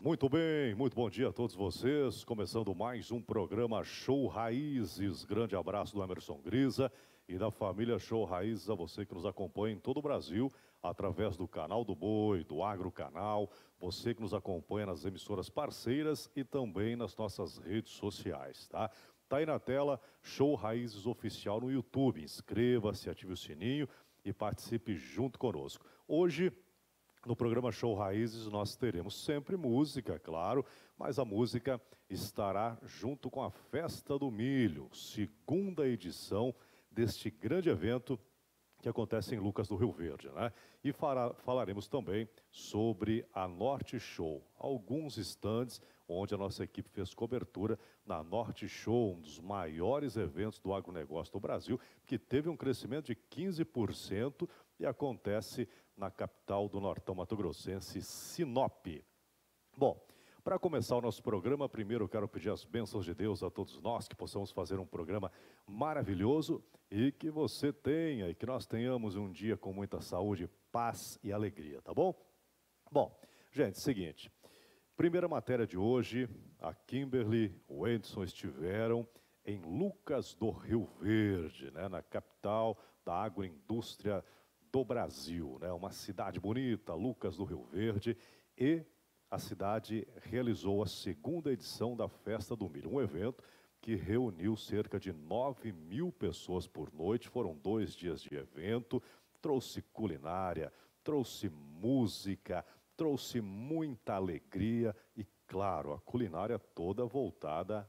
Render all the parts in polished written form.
Muito bem, muito bom dia a todos vocês. Começando mais um programa Show Raízes. Grande abraço do Emerson Grisa e da família Show Raízes, a você que nos acompanha em todo o Brasil, através do Canal do Boi, do Agro Canal, você que nos acompanha nas emissoras parceiras e também nas nossas redes sociais, tá? Tá aí na tela, Show Raízes Oficial no YouTube. Inscreva-se, ative o sininho e participe junto conosco. Hoje, no programa Show Raízes, nós teremos sempre música, claro, mas a música estará junto com a Festa do Milho, segunda edição deste grande evento que acontece em Lucas do Rio Verde, né? E falaremos também sobre a Norte Show, alguns stands onde a nossa equipe fez cobertura na Norte Show, um dos maiores eventos do agronegócio do Brasil, que teve um crescimento de 15% e acontece na capital do Nortão Mato-Grossense, Sinop. Bom, para começar o nosso programa, primeiro eu quero pedir as bênçãos de Deus a todos nós, que possamos fazer um programa maravilhoso e que você tenha e que nós tenhamos um dia com muita saúde, paz e alegria, tá bom? Bom, gente, seguinte, primeira matéria de hoje, a Kimberly, o Edson estiveram em Lucas do Rio Verde, né, na capital da agroindústria do Brasil, né? Uma cidade bonita, Lucas do Rio Verde, e a cidade realizou a segunda edição da Festa do Milho, um evento que reuniu cerca de 9.000 pessoas por noite. Foram 2 dias de evento, trouxe culinária, trouxe música, trouxe muita alegria e, claro, a culinária toda voltada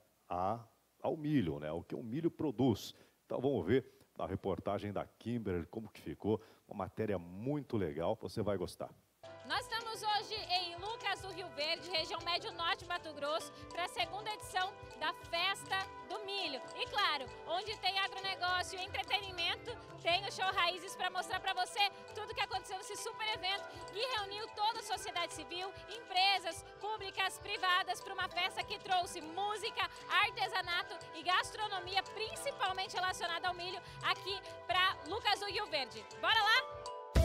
ao milho, né? O que o milho produz. Então vamos ver na reportagem da Kimberly como que ficou, uma matéria muito legal, você vai gostar. Nós estamos hoje em Lucas do Rio Verde, região médio-norte de Mato Grosso, para a segunda edição da Festa do Milho. E claro, onde tem agronegócio e entretenimento, tem o Show Raízes para mostrar para você tudo o que aconteceu nesse super evento que reuniu toda a sociedade civil, empresas públicas, privadas, para uma festa que trouxe música, artesanato e gastronomia, principalmente relacionada ao milho, aqui para Lucas do Rio Verde. Bora lá?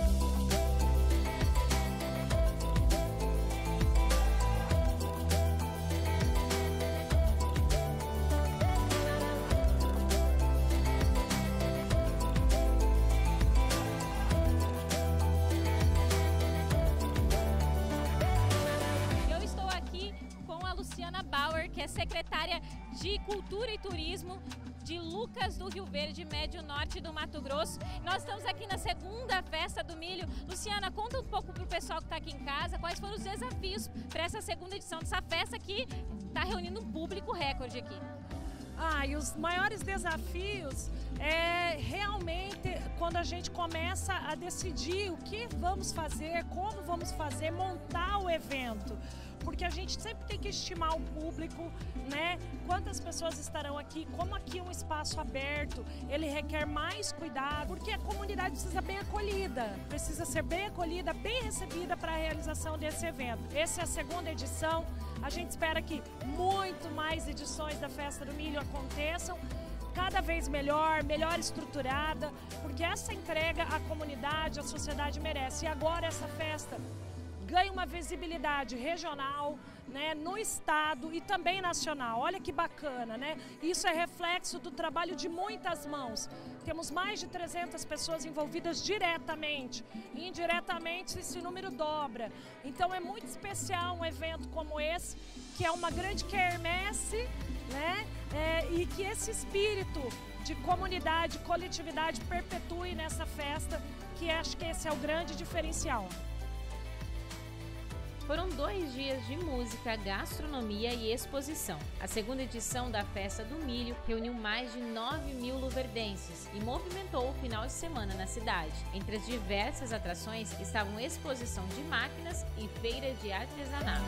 Que é secretária de Cultura e Turismo de Lucas do Rio Verde, médio norte do Mato Grosso. Nós estamos aqui na segunda Festa do Milho. Luciana, conta um pouco para o pessoal que está aqui em casa, quais foram os desafios para essa segunda edição dessa festa que está reunindo um público recorde aqui. E os maiores desafios é realmente quando a gente começa a decidir o que vamos fazer, como vamos fazer, montar o evento. Porque a gente sempre tem que estimar o público, né? Quantas pessoas estarão aqui, como aqui é um espaço aberto, ele requer mais cuidado, porque a comunidade precisa ser bem acolhida, bem recebida para a realização desse evento. Essa é a segunda edição, a gente espera que muito mais edições da Festa do Milho aconteçam, cada vez melhor estruturada, porque essa entrega a comunidade, a sociedade merece. E agora essa festa ganha uma visibilidade regional, né, no estado e também nacional. Olha que bacana, né? Isso é reflexo do trabalho de muitas mãos. Temos mais de 300 pessoas envolvidas diretamente. E indiretamente esse número dobra. Então é muito especial um evento como esse, que é uma grande quermesse, né? E que esse espírito de comunidade, coletividade perpetue nessa festa, que acho que esse é o grande diferencial. Foram 2 dias de música, gastronomia e exposição. A segunda edição da Festa do Milho reuniu mais de 9.000 luverdenses e movimentou o final de semana na cidade. Entre as diversas atrações estavam exposição de máquinas e feira de artesanato.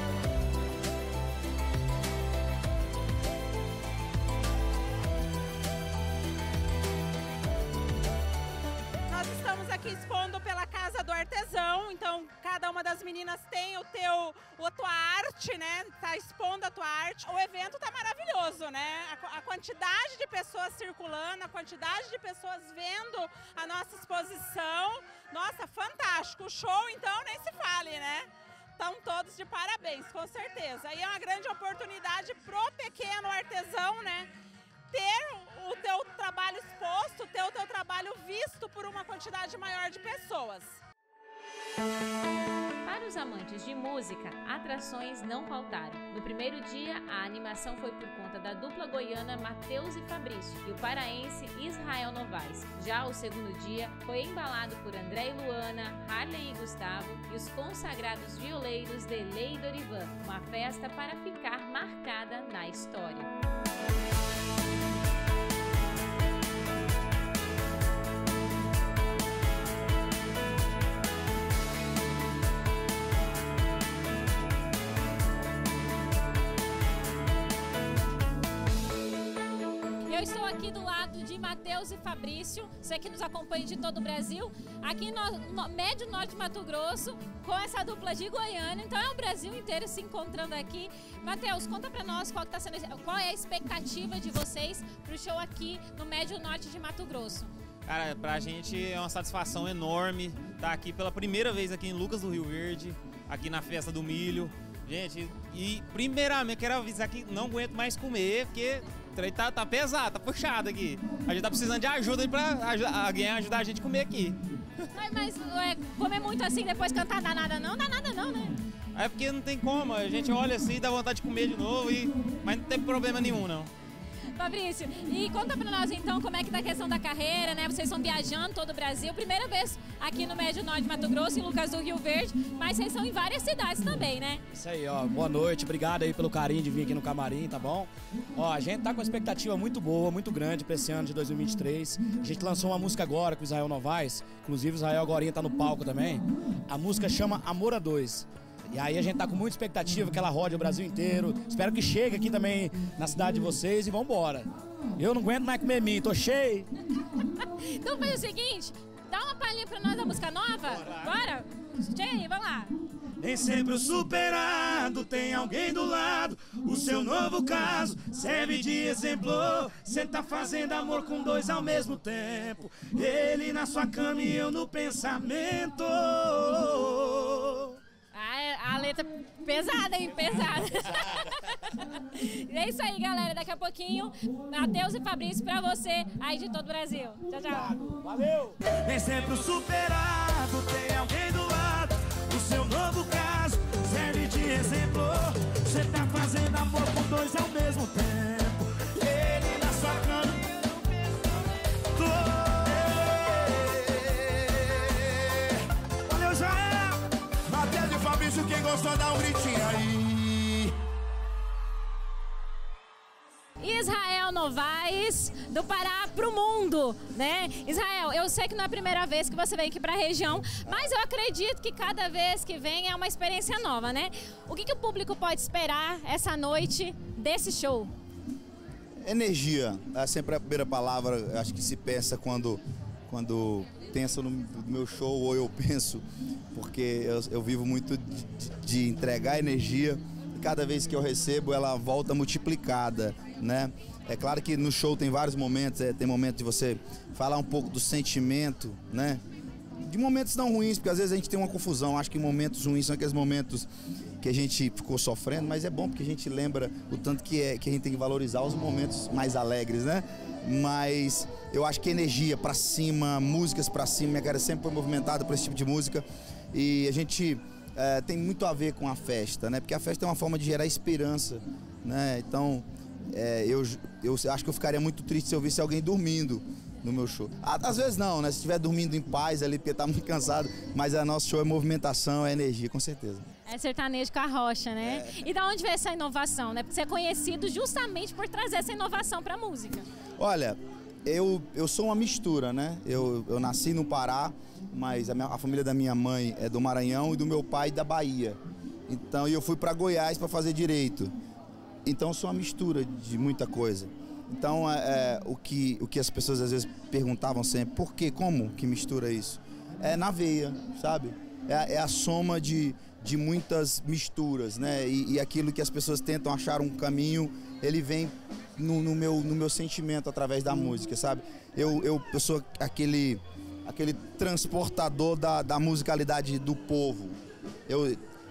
Estamos aqui expondo pela Casa do Artesão, então cada uma das meninas tem a tua arte, né? Tá expondo a tua arte. O evento tá maravilhoso, né? A quantidade de pessoas circulando, a quantidade de pessoas vendo a nossa exposição. Nossa, fantástico. O show, então, nem se fale, né? estão todos de parabéns, com certeza. E é uma grande oportunidade pro pequeno artesão, né? Ter o teu trabalho exposto, ter o teu trabalho visto por uma quantidade maior de pessoas. Para os amantes de música, atrações não faltaram. No primeiro dia, a animação foi por conta da dupla goiana Matheus e Fabrício e o paraense Israel Novaes. Já o segundo dia foi embalado por André e Luana, Harley e Gustavo e os consagrados violeiros Delei e Dorivan, uma festa para ficar marcada na história. Eu estou aqui do lado de Matheus e Fabrício, você que nos acompanha de todo o Brasil, aqui no Médio Norte de Mato Grosso, com essa dupla de Goiânia, então é o Brasil inteiro se encontrando aqui. Matheus, conta pra nós qual é a expectativa de vocês pro show aqui no Médio Norte de Mato Grosso. Cara, pra gente é uma satisfação enorme estar aqui pela primeira vez aqui em Lucas do Rio Verde, aqui na Festa do Milho. Gente, e primeiramente quero avisar que não aguento mais comer, porque o trem tá pesado, tá puxado aqui. A gente tá precisando de ajuda aí pra alguém ajudar a gente a comer aqui. Mas comer muito assim, depois cantar dá nada não, né? É porque não tem como, a gente olha assim, dá vontade de comer de novo, mas não tem problema nenhum, não. Fabrício, e conta pra nós então como é que tá a questão da carreira, né? Vocês estão viajando todo o Brasil, primeira vez aqui no Médio Norte de Mato Grosso, em Lucas do Rio Verde, mas vocês estão em várias cidades também, né? Isso aí, ó, boa noite, obrigado aí pelo carinho de vir aqui no camarim, tá bom? Ó, a gente tá com uma expectativa muito boa, muito grande pra esse ano de 2023. A gente lançou uma música agora com o Israel Novaes, inclusive o Israel agora tá no palco também. A música chama Amor a Dois. E aí a gente tá com muita expectativa que ela rode o Brasil inteiro. Espero que chegue aqui também na cidade de vocês e vambora. Eu não aguento mais comer mim, tô cheio. Então faz o seguinte, dá uma palhinha pra nós da música nova. Bora? Chega aí, vamos lá. Nem sempre o superado tem alguém do lado. O seu novo caso serve de exemplo. Cê tá fazendo amor com dois ao mesmo tempo. Ele na sua cama e eu no pensamento. A letra pesada, hein? Pesada. É isso aí, galera. Daqui a pouquinho, Matheus e Fabrício pra você aí de todo o Brasil. Tchau, tchau. Valeu! Nem sempre o superado tem alguém do lado. O seu novo caso serve de exemplo. Você tá fazendo amor com dois ao mesmo tempo. Ele na sua cama. Valeu, Israel! Matheus e Fabrício, quem gostou dá um gritinho aí. Israel Novaes, do Pará pro mundo, né? Israel, eu sei que não é a primeira vez que você vem aqui pra região, mas eu acredito que cada vez que vem é uma experiência nova, né? O que o público pode esperar essa noite desse show? Energia, é sempre a primeira palavra, acho que se pensa quando pensa no meu show, ou eu penso, porque eu vivo muito de entregar energia e cada vez que eu recebo ela volta multiplicada, né? É claro que no show tem vários momentos, tem momento de você falar um pouco do sentimento, né? De momentos não ruins, porque às vezes a gente tem uma confusão, acho que momentos ruins são aqueles momentos que a gente ficou sofrendo, mas é bom porque a gente lembra o tanto que a gente tem que valorizar os momentos mais alegres, né? Mas eu acho que energia pra cima, músicas pra cima, minha cara sempre foi movimentada por esse tipo de música e a gente tem muito a ver com a festa, né? Porque a festa é uma forma de gerar esperança, né? Então eu acho que eu ficaria muito triste se eu visse alguém dormindo no meu show. Às vezes não, né? Se estiver dormindo em paz ali porque tá muito cansado, mas o nosso show é movimentação, é energia, com certeza. É sertanejo com a rocha, né? E da onde veio essa inovação, né? Porque você é conhecido justamente por trazer essa inovação pra música. Olha, eu sou uma mistura, né? Eu nasci no Pará, mas a família da minha mãe é do Maranhão e do meu pai da Bahia. Então eu fui pra Goiás pra fazer direito. Então eu sou uma mistura de muita coisa. Então o que as pessoas às vezes perguntavam sempre, por quê? Como que mistura isso? É na veia, sabe? É a soma de muitas misturas, né? E aquilo que as pessoas tentam achar um caminho, ele vem no meu sentimento através da música, sabe? Eu sou aquele transportador da musicalidade do povo.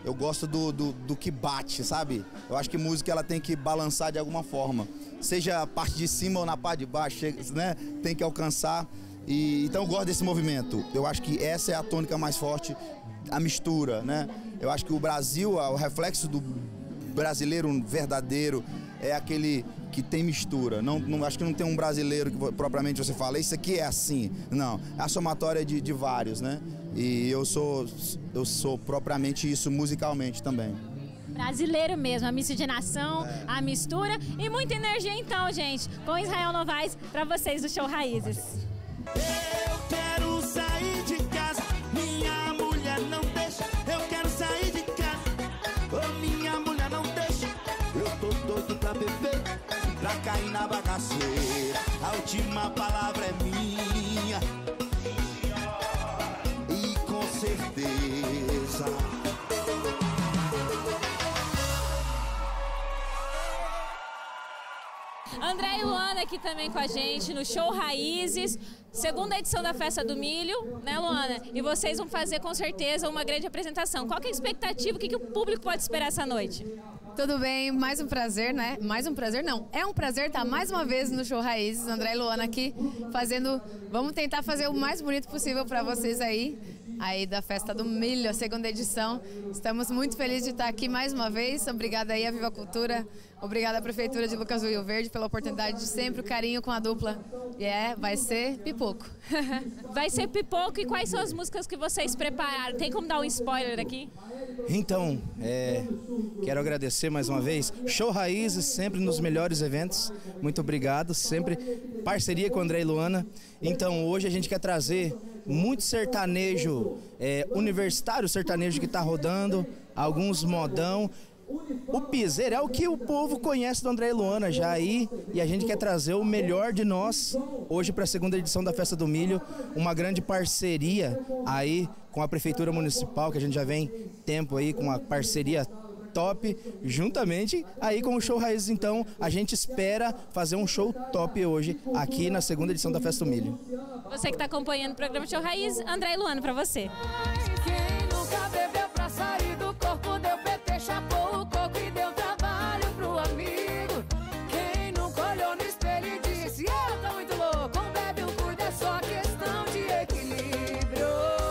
Eu gosto do que bate, sabe? Eu acho que música ela tem que balançar de alguma forma. Seja a parte de cima ou na parte de baixo, né? Tem que alcançar. Então eu gosto desse movimento. Eu acho que essa é a tônica mais forte, a mistura, né? Eu acho que o Brasil, o reflexo do brasileiro verdadeiro é aquele que tem mistura. Não, acho que não tem um brasileiro que propriamente você fala, isso aqui é assim. Não, é a somatória de vários, né? E eu sou propriamente isso musicalmente também. Brasileiro mesmo, a miscigenação, a mistura e muita energia então, gente, com Israel Novaes para vocês do Show Raízes. Eu quero sair de casa, minha mulher não deixa. Eu quero sair de casa, oh, minha mulher não deixa. Eu tô doido pra beber, pra cair na bagaceira. A última palavra é minha, e com certeza. André e Luana aqui também com a gente no Show Raízes, segunda edição da Festa do Milho, né, Luana? E vocês vão fazer com certeza uma grande apresentação. Qual que é a expectativa? O que o público pode esperar essa noite? Tudo bem, mais um prazer, né? Mais um prazer não, é um prazer estar mais uma vez no Show Raízes, André e Luana aqui fazendo, vamos tentar fazer o mais bonito possível para vocês aí da Festa do Milho, a segunda edição. Estamos muito felizes de estar aqui mais uma vez. Obrigada aí à Viva Cultura, obrigada à Prefeitura de Lucas do Rio Verde pela oportunidade de sempre o carinho com a dupla. E vai ser pipoco. Vai ser pipoco. E quais são as músicas que vocês prepararam? Tem como dar um spoiler aqui? Então, quero agradecer mais uma vez. Show Raízes, sempre nos melhores eventos. Muito obrigado, sempre parceria com André e Luana. Então, hoje a gente quer trazer muito sertanejo universitário, sertanejo que está rodando, alguns modão. O piseiro é o que o povo conhece do André e Luana já aí, e a gente quer trazer o melhor de nós hoje para a segunda edição da Festa do Milho, uma grande parceria aí com a Prefeitura Municipal, que a gente já vem tempo aí com uma parceria top, juntamente aí com o Show Raízes. Então a gente espera fazer um show top hoje aqui na segunda edição da Festa do Milho. Você que está acompanhando o programa Show Raízes, André e Luana, para você. Quem nunca bebeu pra sair do corpo, deu PT, chapou o coco e deu trabalho pro amigo. Quem nunca olhou no espelho e disse, eu tô muito louco, um bebe, um cuida, é só questão de equilíbrio.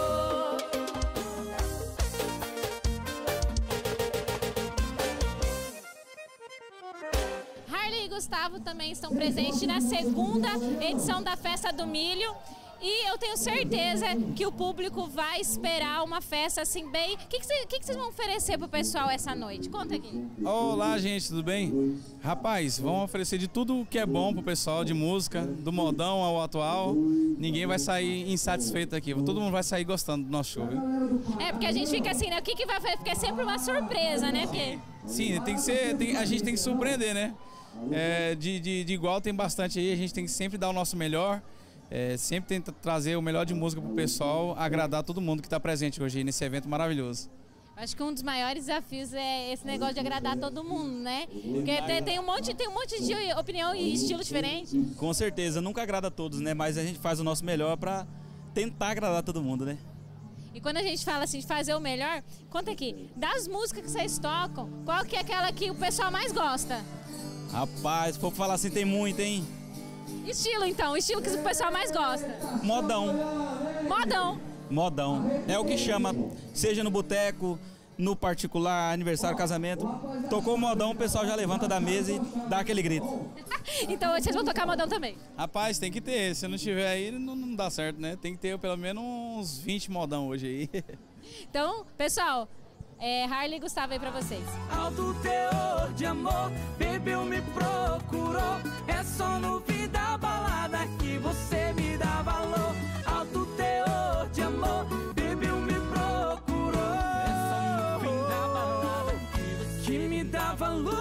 Harley e Gustavo também estão presentes na segunda edição da Festa do Milho. E eu tenho certeza que o público vai esperar uma festa assim bem... O que vocês vão oferecer pro pessoal essa noite? Conta aqui. Olá, gente, tudo bem? Rapaz, vamos oferecer de tudo que é bom pro pessoal de música, do modão ao atual. Ninguém vai sair insatisfeito aqui. Todo mundo vai sair gostando do nosso show, viu? Porque a gente fica assim, né? O que vai fazer? Porque é sempre uma surpresa, né? Porque... Sim, tem que ser... a gente tem que surpreender, né? De igual tem bastante aí, a gente tem que sempre dar o nosso melhor. Sempre tenta trazer o melhor de música pro pessoal, agradar todo mundo que está presente hoje nesse evento maravilhoso. Acho que um dos maiores desafios é esse negócio de agradar todo mundo, né? Porque tem um monte de opinião e estilo diferente. Com certeza, nunca agrada a todos, né? Mas a gente faz o nosso melhor para tentar agradar todo mundo, né? E quando a gente fala assim de fazer o melhor, conta aqui, das músicas que vocês tocam, qual que é aquela que o pessoal mais gosta? Rapaz, se for falar assim, tem muito, hein? Estilo, então, o estilo que o pessoal mais gosta. Modão. Modão. Modão. É o que chama, seja no boteco, no particular, aniversário, casamento. Tocou modão, o pessoal já levanta da mesa e dá aquele grito. Então vocês vão tocar modão também? Rapaz, tem que ter. Se não tiver aí, não dá certo, né? Tem que ter pelo menos uns 20 modão hoje aí. Então, pessoal... Harley e Gustavo aí pra vocês. Alto teor de amor, bebeu, me procurou. É só no fim da balada que você me dá valor. Alto teor de amor, bebeu, me procurou. É só no fim da balada que me dá valor.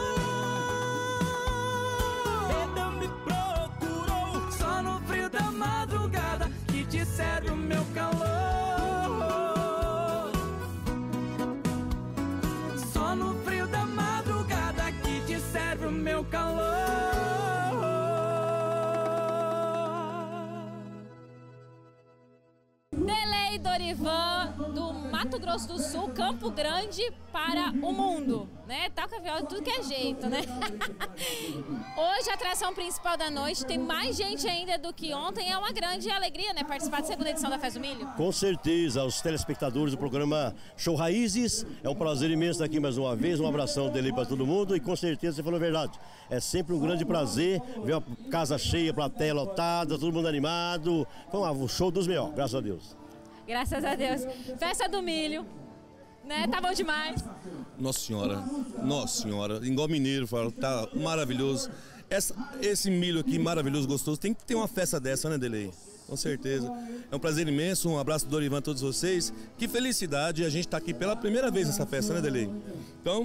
Bebeu, me procurou. Só no frio da madrugada que te serve o meu calor. Meu calor. Delay Delei Dorivan, do Mato Grosso do Sul, Campo Grande, para o mundo, né? Toca viola de tudo que é jeito, né? Hoje a atração principal da noite, tem mais gente ainda do que ontem, é uma grande alegria, né? Participar da segunda edição da Festa do Milho. Com certeza, aos telespectadores do programa Show Raízes, é um prazer imenso estar aqui mais uma vez, um abração dele para todo mundo e com certeza você falou a verdade. É sempre um grande prazer ver a casa cheia, plateia lotada, todo mundo animado. Foi um show dos melhores, graças a Deus. Graças a Deus. Festa do Milho, né? Tá bom demais. Nossa senhora, igual mineiro, fala, tá maravilhoso. Esse milho aqui maravilhoso, gostoso, tem que ter uma festa dessa, né, Delei? Com certeza. É um prazer imenso, um abraço do Dorivan a todos vocês. Que felicidade a gente tá aqui pela primeira vez nessa festa, né, Delei? Então,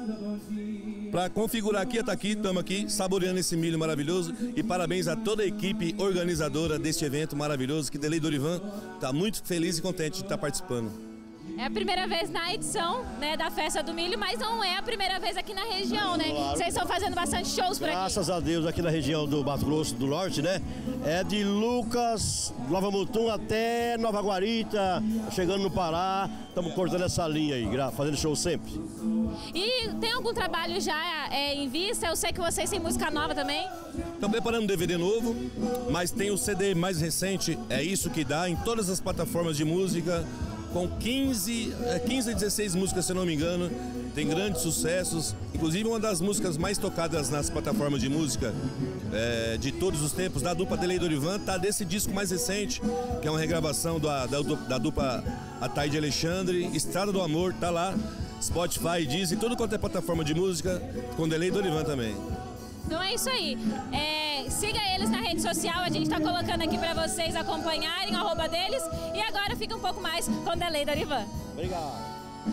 para configurar aqui, estamos aqui saboreando esse milho maravilhoso e parabéns a toda a equipe organizadora deste evento maravilhoso, que Delei Dorivan está muito feliz e contente de estar participando. É a primeira vez na edição, né, da Festa do Milho, mas não é a primeira vez aqui na região, né? Claro. Vocês estão fazendo bastante shows por aqui. Graças a Deus, aqui na região do Mato Grosso do Norte, né? É de Lucas, Nova Mutum até Nova Guarita, chegando no Pará. Estamos cortando essa linha aí, fazendo show sempre. E tem algum trabalho já em vista? Eu sei que vocês têm música nova também. Estamos preparando um DVD novo, mas tem o CD mais recente, É Isso Que Dá, em todas as plataformas de música, com 15 a 16 músicas, se não me engano. Tem grandes sucessos, inclusive uma das músicas mais tocadas nas plataformas de música de todos os tempos, da dupla Delei Dorivan, tá desse disco mais recente, que é uma regravação da dupla Ataide Alexandre, Estrada do Amor, tá lá, Spotify, Deezer, tudo quanto é plataforma de música, com Delei Dorivan também. Então é isso aí. Siga eles na rede social, a gente tá colocando aqui pra vocês acompanharem o @ deles. E agora fica um pouco mais com Delei Dorivan. Obrigado.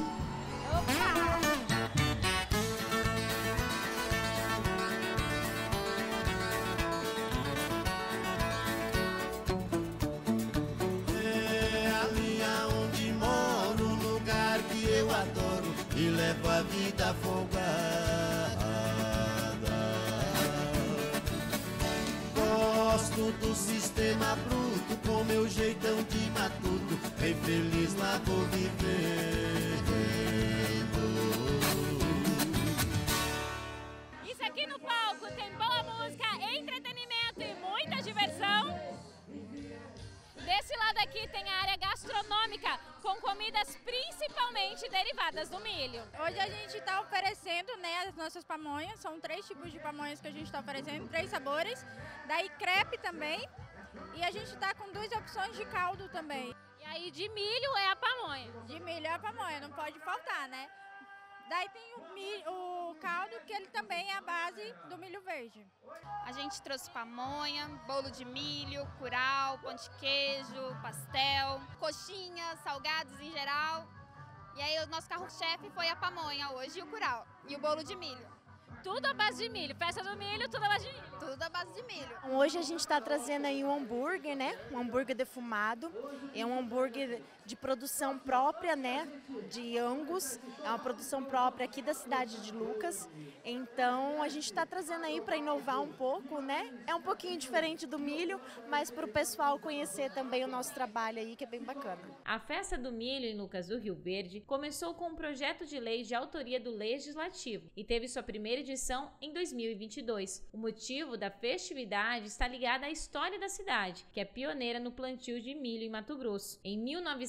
É ali aonde moro, um lugar que eu adoro e levo a vida folgada. Gosto do sistema bruto, com meu jeitão de matuto, bem feliz lá vou vivendo. Isso aqui no palco tem boa música, entretenimento e muita diversão. Desse lado aqui tem a área gastronômica, com comidas principalmente derivadas do milho. Hoje a gente está oferecendo, né, as nossas pamonhas, são 3 tipos de pamonhas que a gente está oferecendo, 3 sabores, daí crepe também, e a gente está com 2 opções de caldo também. E aí de milho é a pamonha? De milho é a pamonha, não pode faltar, né? Daí tem o caldo, que ele também é a base do milho verde. A gente trouxe pamonha, bolo de milho, curau, pão de queijo, pastel, coxinhas, salgados em geral. E aí o nosso carro-chefe foi a pamonha hoje e o curau. E o bolo de milho. Tudo à base de milho. Festa do milho, tudo à base de milho. Tudo à base de milho. Hoje a gente está trazendo aí um hambúrguer, né? Um hambúrguer defumado. É um hambúrguer de produção própria, né? De Angus. É uma produção própria aqui da cidade de Lucas. Então a gente está trazendo aí para inovar um pouco, né? É um pouquinho diferente do milho, mas para o pessoal conhecer também o nosso trabalho aí, que é bem bacana. A Festa do Milho em Lucas do Rio Verde começou com um projeto de lei de autoria do Legislativo e teve sua primeira edição em 2022. O motivo da festividade está ligado à história da cidade, que é pioneira no plantio de milho em Mato Grosso. Em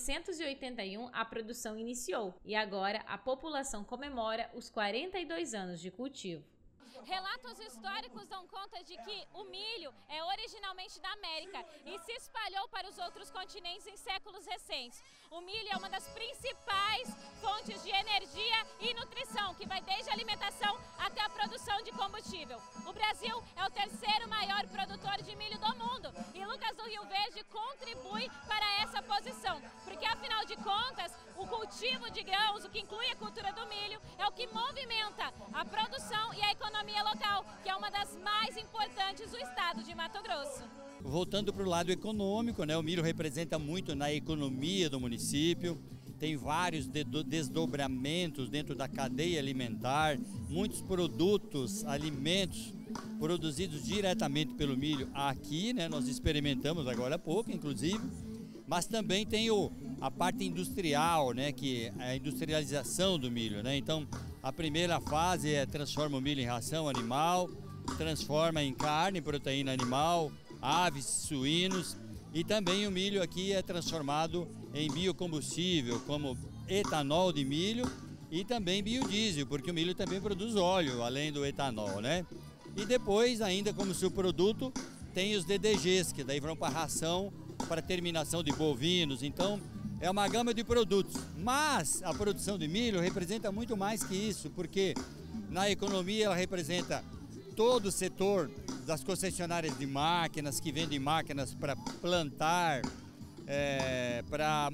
1981, a produção iniciou e agora a população comemora os 42 anos de cultivo. Relatos históricos dão conta de que o milho é originalmente da América e se espalhou para os outros continentes em séculos recentes. O milho é uma das principais fontes de energia e nutrição, que vai desde a alimentação até a produção de combustível. O Brasil é o 3º maior produtor de milho do mundo e Lucas do Rio Verde contribui para essa posição, porque afinal de contas, o cultivo de grãos, o que inclui a cultura do milho, é o que movimenta a produção e a economia local, que é uma das mais importantes do estado de Mato Grosso. Voltando para o lado econômico, né, o milho representa muito na economia do município, tem vários desdobramentos dentro da cadeia alimentar, muitos produtos, alimentos produzidos diretamente pelo milho aqui, né, nós experimentamos agora há pouco, inclusive, mas também tem o a parte industrial, né, que é a industrialização do milho, né? Então, a primeira fase é transforma o milho em ração animal, transforma em carne, proteína animal, aves, suínos, e também o milho aqui é transformado em biocombustível, como etanol de milho e também biodiesel, porque o milho também produz óleo, além do etanol, né? E depois, ainda como subproduto, tem os DDGs, que daí vão para ração, para terminação de bovinos. Então, é uma gama de produtos. Mas a produção de milho representa muito mais que isso, porque na economia ela representa todo o setor das concessionárias de máquinas, que vendem máquinas para plantar, para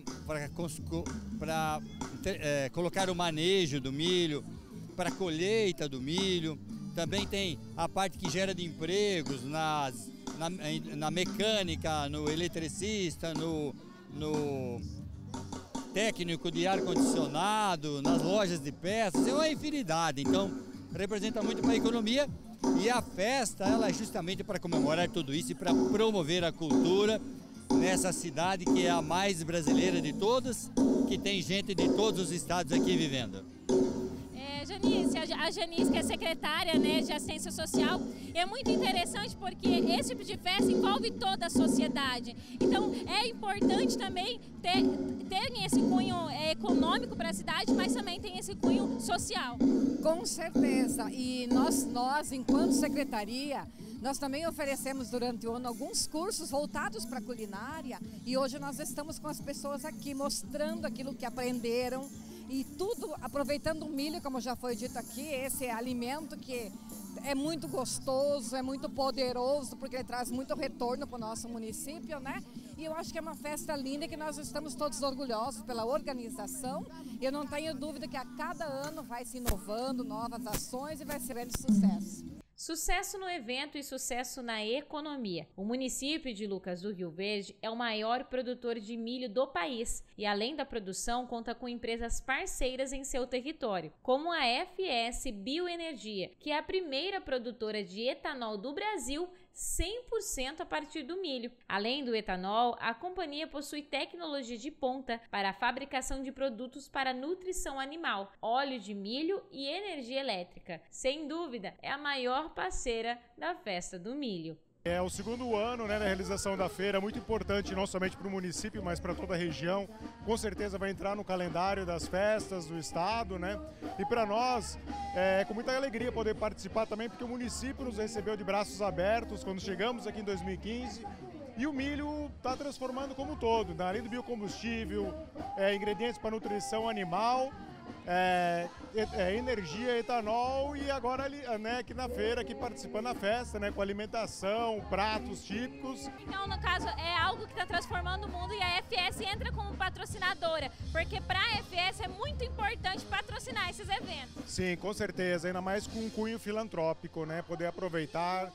colocar o manejo do milho, para a colheita do milho. Também tem a parte que gera de empregos na mecânica, no eletricista, no técnico de ar-condicionado, nas lojas de peças, é uma infinidade. Então, representa muito para a economia, e a festa ela é justamente para comemorar tudo isso e para promover a cultura nessa cidade que é a mais brasileira de todas, que tem gente de todos os estados aqui vivendo. Janice, a Janice, que é secretária, né, de Assistência Social, é muito interessante porque esse tipo de festa envolve toda a sociedade. Então, é importante também ter esse cunho econômico para a cidade, mas também tem esse cunho social. Com certeza. E nós, enquanto secretaria, nós também oferecemos durante o ano alguns cursos voltados para a culinária, e hoje nós estamos com as pessoas aqui mostrando aquilo que aprenderam. E tudo aproveitando o milho, como já foi dito aqui, esse alimento que é muito gostoso, é muito poderoso, porque ele traz muito retorno para o nosso município, né? E eu acho que é uma festa linda que nós estamos todos orgulhosos pela organização. Eu não tenho dúvida que a cada ano vai se inovando, novas ações, e vai ser grande sucesso. Sucesso no evento e sucesso na economia. O município de Lucas do Rio Verde é o maior produtor de milho do país e, além da produção, conta com empresas parceiras em seu território, como a FS Bioenergia, que é a primeira produtora de etanol do Brasil 100% a partir do milho. Além do etanol, a companhia possui tecnologia de ponta para a fabricação de produtos para nutrição animal, óleo de milho e energia elétrica. Sem dúvida, é a maior parceira da Festa do Milho. É o segundo ano, né, da realização da feira, muito importante não somente para o município, mas para toda a região. Com certeza vai entrar no calendário das festas do estado, né? E para nós é com muita alegria poder participar também, porque o município nos recebeu de braços abertos quando chegamos aqui em 2015. E o milho está transformando como um todo, além do biocombustível, ingredientes para nutrição animal, energia, etanol, e agora, né, aqui na feira, aqui participando da festa, né, com alimentação, pratos típicos. Então, no caso, é algo que está transformando o mundo, e a FS entra como patrocinadora, porque para a FS é muito importante patrocinar esses eventos. Sim, com certeza, ainda mais com um cunho filantrópico, né, poder aproveitar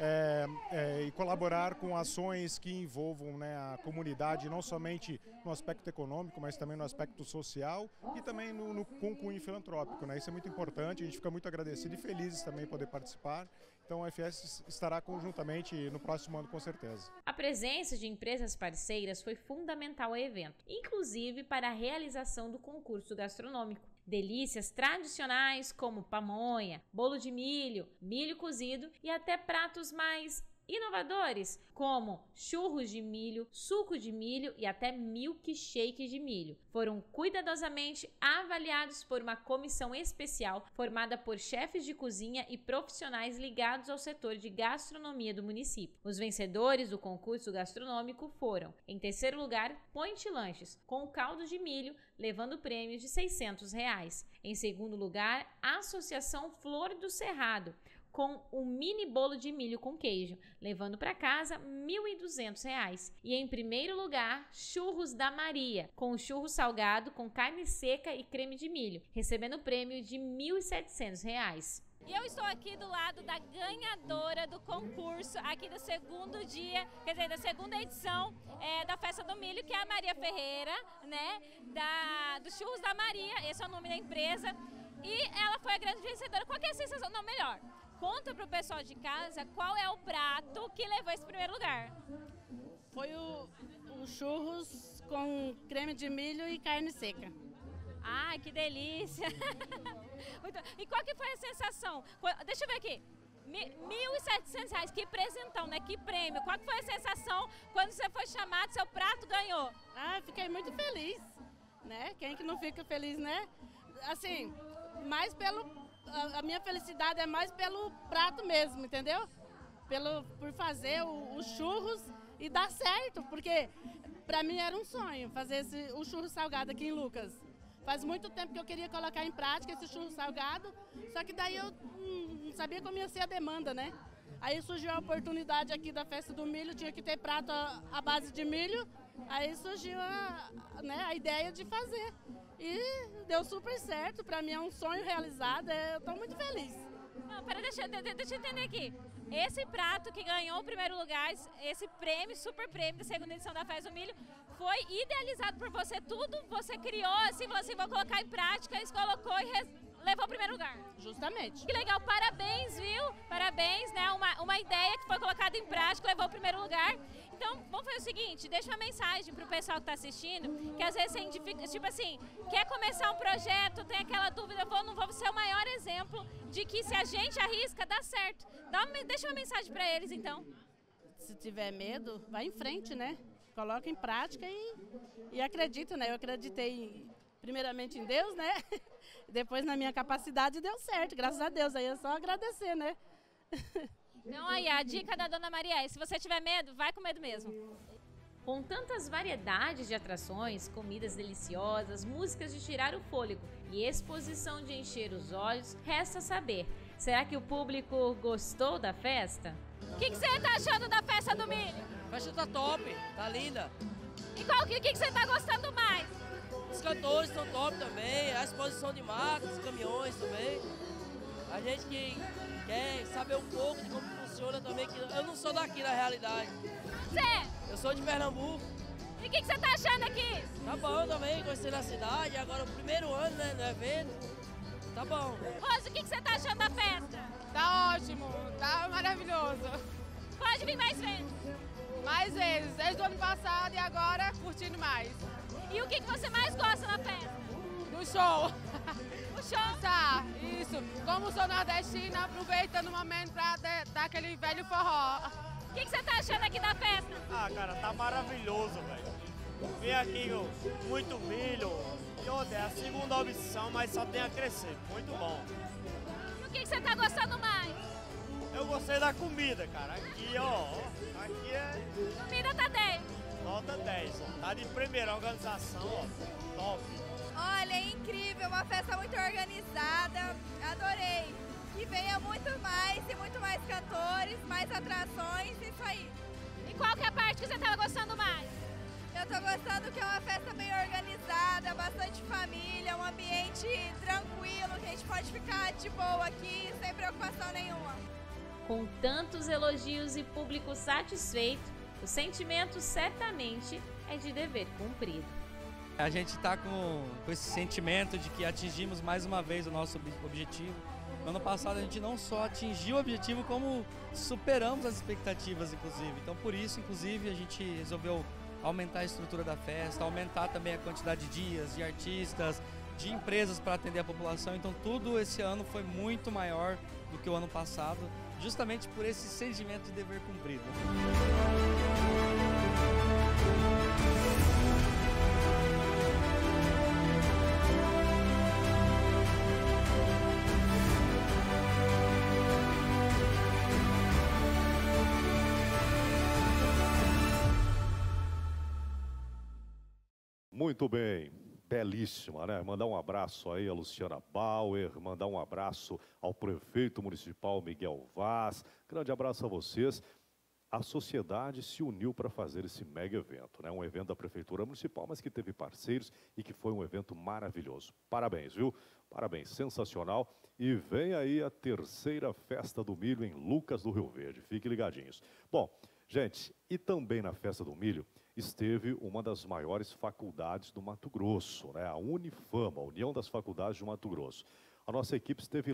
e colaborar com ações que envolvam, né, a comunidade, não somente no aspecto econômico, mas também no aspecto social e também com cunho filantrópico, né? Isso é muito importante, a gente fica muito agradecido e felizes também em poder participar. Então a FS estará conjuntamente no próximo ano, com certeza. A presença de empresas parceiras foi fundamental ao evento, inclusive para a realização do concurso gastronômico. Delícias tradicionais como pamonha, bolo de milho, milho cozido e até pratos mais inovadores, como churros de milho, suco de milho e até milkshake de milho, foram cuidadosamente avaliados por uma comissão especial formada por chefes de cozinha e profissionais ligados ao setor de gastronomia do município. Os vencedores do concurso gastronômico foram, em terceiro lugar, Point Lanches, com caldo de milho, levando prêmio de R$600. Em segundo lugar, a Associação Flor do Cerrado, com um mini bolo de milho com queijo, levando para casa R$1.200. E em primeiro lugar, Churros da Maria, com churro salgado com carne seca e creme de milho, recebendo prêmio de R$1.700. E eu estou aqui do lado da ganhadora do concurso, aqui do segundo dia, quer dizer, da segunda edição da Festa do Milho, que é a Maria Ferreira, né, dos Churros da Maria, esse é o nome da empresa, e ela foi a grande vencedora. Qual que é a sensação? Não, melhor. conta pro pessoal de casa qual é o prato que levou esse primeiro lugar. Foi o churros com creme de milho e carne seca. Ai, que delícia! E qual que foi a sensação? Deixa eu ver aqui. R$1.700, que presentão, né? Que prêmio. Qual que foi a sensação quando você foi chamado, seu prato ganhou? Ah, fiquei muito feliz, né? Quem que não fica feliz, né? Assim, mais a minha felicidade é mais pelo prato mesmo, entendeu? Por fazer os churros e dar certo, porque pra mim era um sonho fazer o churro salgado aqui em Lucas. Faz muito tempo que eu queria colocar em prática esse churro salgado, só que daí eu não sabia como ia ser a demanda, né? Aí surgiu a oportunidade aqui da Festa do Milho, tinha que ter prato à base de milho, aí surgiu a ideia de fazer. E deu super certo, pra mim é um sonho realizado, eu tô muito feliz. Não, pera, deixa eu entender aqui. Esse prato que ganhou o primeiro lugar, esse prêmio, super prêmio da segunda edição da Festa do Milho, foi idealizado por você, tudo você criou, assim, falou assim, vou colocar em prática, e colocou e levou o primeiro lugar. Justamente. Que legal, parabéns, viu? Parabéns, né? Uma ideia que foi colocada em prática, levou o primeiro lugar. Então, vamos fazer o seguinte, deixa uma mensagem pro pessoal que tá assistindo, que às vezes você, tipo assim, quer começar um projeto, tem aquela dúvida, não vou ser o maior exemplo de que se a gente arrisca, dá certo. Deixa uma mensagem para eles, então. Se tiver medo, vai em frente, né? Coloca em prática e acredita, né? Eu acreditei primeiramente em Deus, né? Depois na minha capacidade deu certo, graças a Deus. Aí é só agradecer, né? Então aí, a dica da Dona Maria é, se você tiver medo, vai com medo mesmo. Com tantas variedades de atrações, comidas deliciosas, músicas de tirar o fôlego e exposição de encher os olhos, resta saber, será que o público gostou da festa? O que você tá achando da Festa do Milho? A festa tá top, tá linda. E o que você tá gostando mais? Os cantores estão top também, a exposição de marcas, caminhões também. A gente que quer saber um pouco de como funciona também, que eu não sou daqui na realidade. Você? Eu sou de Pernambuco. E o que você tá achando aqui? Tá bom também, conhecendo a cidade, agora o primeiro ano, né, no evento. Tá bom. Rose, o que você tá achando da festa? Tá ótimo, tá maravilhoso. Pode vir mais vezes? Mais vezes, desde o ano passado e agora curtindo mais. E o que você mais gosta na festa? Do show. O show? Tá, isso. Como sou nordestina, aproveitando o momento pra dar aquele velho forró. O que você tá achando aqui da festa? Ah, cara, tá maravilhoso, velho. Vim aqui com muito milho. E outra, é a segunda opção, mas só tem a crescer. Muito bom. E o que você tá gostando mais? Eu gostei da comida, cara. Aqui, ó. Aqui é... Comida tá 10. Nota 10. Tá de primeira organização, ó. Top. Olha, é incrível. Uma festa muito organizada. Adorei. Que venha muito mais e muito mais cantores, mais atrações, isso aí. E qual que é a parte que você tava gostando mais? Eu tô gostando que é uma festa bem organizada, bastante família, um ambiente tranquilo, que a gente pode ficar de boa aqui, sem preocupação nenhuma. Com tantos elogios e público satisfeito, o sentimento certamente é de dever cumprido. A gente está com esse sentimento de que atingimos mais uma vez o nosso objetivo. No ano passado a gente não só atingiu o objetivo, como superamos as expectativas, inclusive. Então por isso, inclusive, a gente resolveu aumentar a estrutura da festa, aumentar também a quantidade de dias, de artistas, de empresas para atender a população. Então tudo esse ano foi muito maior do que o ano passado, justamente por esse sentimento de dever cumprido. Muito bem, belíssima, né? Mandar um abraço aí a Luciana Bauer, mandar um abraço ao prefeito municipal Miguel Vaz, grande abraço a vocês. A sociedade se uniu para fazer esse mega evento, né? Um evento da Prefeitura Municipal, mas que teve parceiros e que foi um evento maravilhoso. Parabéns, viu? Parabéns, sensacional. E vem aí a terceira Festa do Milho em Lucas do Rio Verde, fiquem ligadinhos. Bom, gente, e também na Festa do Milho esteve uma das maiores faculdades do Mato Grosso, né? A Unifama, a União das Faculdades do Mato Grosso. A nossa equipe esteve lá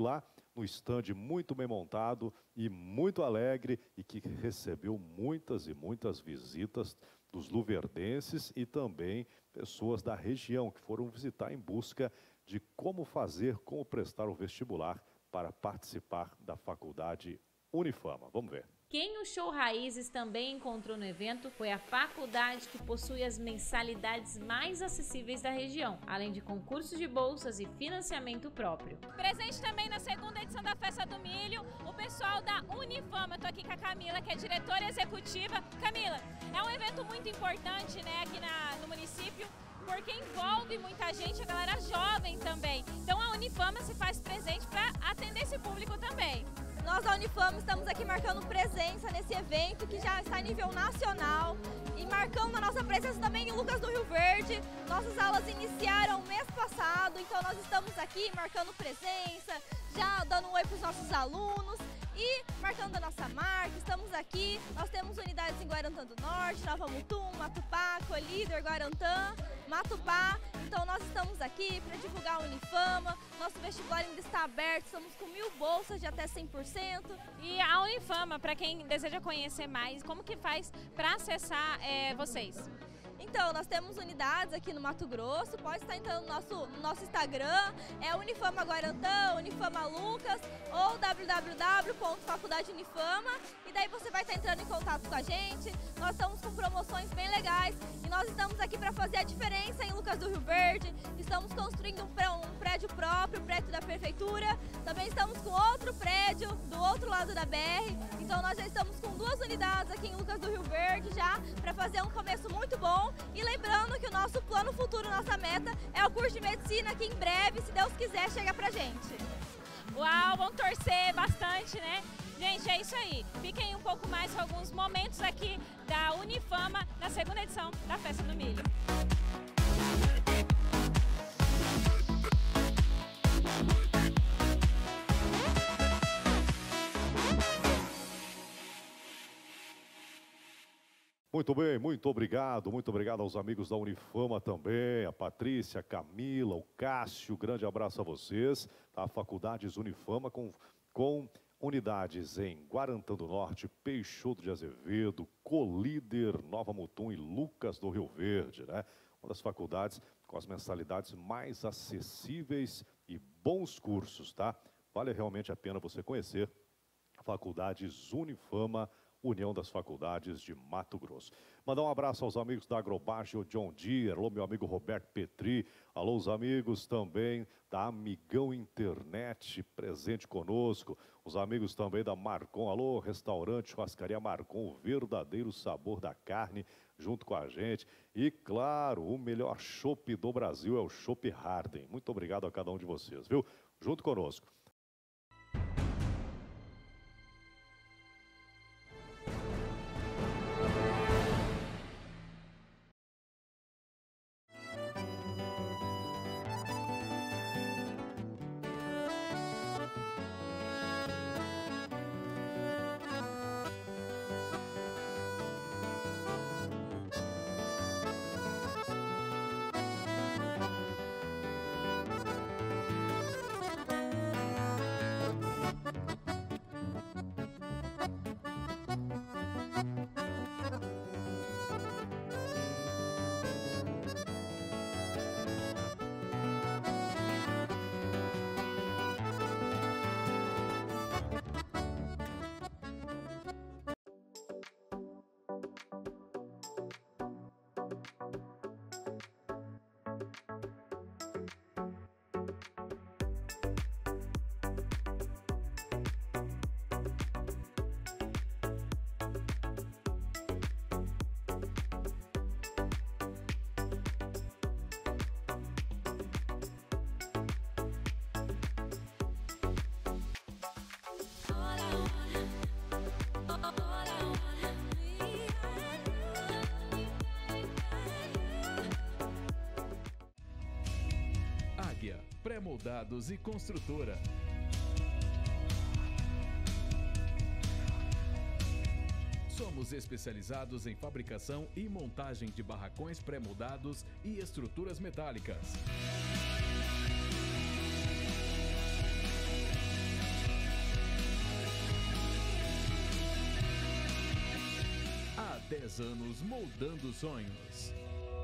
no estande muito bem montado e muito alegre e que recebeu muitas e muitas visitas dos luverdenses e também pessoas da região que foram visitar em busca de como fazer, como prestar o vestibular para participar da faculdade Unifama. Vamos ver. Quem o Show Raízes também encontrou no evento foi a faculdade que possui as mensalidades mais acessíveis da região, além de concursos de bolsas e financiamento próprio. Presente também na segunda edição da Festa do Milho, o pessoal da Unifama. Estou aqui com a Camila, que é diretora executiva. Camila, é um evento muito importante, né, aqui no município, porque envolve muita gente, a galera jovem também. Então a Unifama se faz presente para atender esse público também. Nós da Unifama estamos aqui marcando presença nesse evento que já está em nível nacional e marcando a nossa presença também em Lucas do Rio Verde. Nossas aulas iniciaram mês passado, então nós estamos aqui marcando presença, já dando um oi para os nossos alunos e marcando a nossa marca. Estamos aqui, nós temos unidades em Guarantã do Norte, Nova Mutum, Matupá, Colíder, Guarantã, Matupá. Então nós estamos aqui para divulgar a Unifama. Nosso vestibular ainda está aberto, estamos com 1000 bolsas de até 100%. E a Unifama, para quem deseja conhecer mais, como que faz para acessar vocês? Então, nós temos unidades aqui no Mato Grosso, pode estar entrando no nosso Instagram, é Unifama Guarantã, Unifama Lucas ou www.faculdadeunifama, e daí você vai estar entrando em contato com a gente. Nós estamos com promoções bem legais e nós estamos aqui para fazer a diferença em Lucas do Rio Verde. Estamos construindo um prédio próprio, o prédio da prefeitura, também estamos com outro prédio do outro lado da BR, então nós já estamos com 2 unidades aqui em Lucas do Rio Verde já, para fazer um começo muito bom. E lembrando que o nosso plano futuro, nossa meta, é o curso de medicina que em breve, se Deus quiser, chega pra gente. Uau, vamos torcer bastante, né? Gente, é isso aí. Fiquem um pouco mais com alguns momentos aqui da Unifama na segunda edição da Festa do Milho. Muito bem, muito obrigado aos amigos da Unifama também, a Patrícia, a Camila, o Cássio, grande abraço a vocês. A Faculdades Unifama com unidades em Guarantã do Norte, Peixoto de Azevedo, Colíder, Nova Mutum e Lucas do Rio Verde, né? Uma das faculdades com as mensalidades mais acessíveis e bons cursos, tá? Vale realmente a pena você conhecer a Faculdades Unifama, União das Faculdades de Mato Grosso. Mandar um abraço aos amigos da Agrobagio John Deere, alô meu amigo Roberto Petri, alô os amigos também da Amigão Internet, presente conosco, os amigos também da Marcon, alô restaurante Churrascaria Marcon, o verdadeiro sabor da carne, junto com a gente. E claro, o melhor chopp do Brasil é o Chopp Harden. Muito obrigado a cada um de vocês, viu? Junto conosco. Pré-moldados e construtora. Somos especializados em fabricação e montagem de barracões pré-moldados e estruturas metálicas. 10 anos moldando sonhos.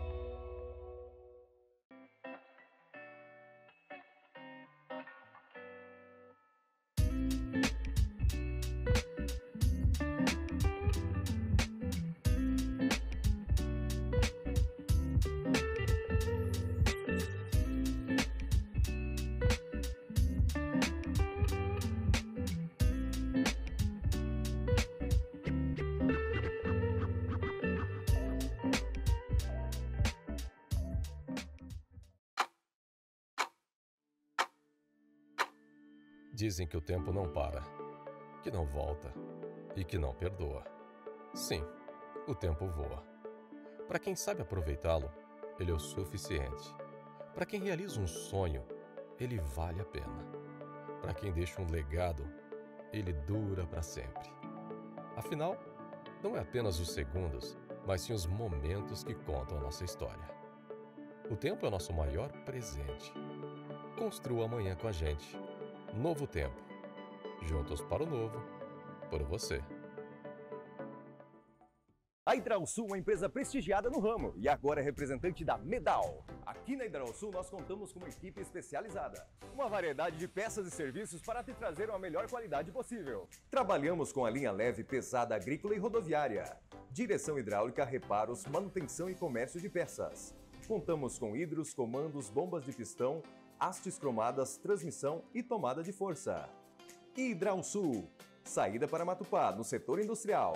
Dizem que o tempo não para, que não volta e que não perdoa. Sim, o tempo voa. Para quem sabe aproveitá-lo, ele é o suficiente. Para quem realiza um sonho, ele vale a pena. Para quem deixa um legado, ele dura para sempre. Afinal, não é apenas os segundos, mas sim os momentos que contam a nossa história. O tempo é o nosso maior presente. Construa amanhã com a gente. Novo Tempo. Juntos para o novo, por você. A Hidrausul é uma empresa prestigiada no ramo e agora é representante da Medal. Aqui na Hidrausul nós contamos com uma equipe especializada. Uma variedade de peças e serviços para te trazer uma melhor qualidade possível. Trabalhamos com a linha leve, pesada, agrícola e rodoviária. Direção hidráulica, reparos, manutenção e comércio de peças. Contamos com hidros, comandos, bombas de pistão, hastes cromadas, transmissão e tomada de força. Hidrausul, saída para Matupá, no setor industrial.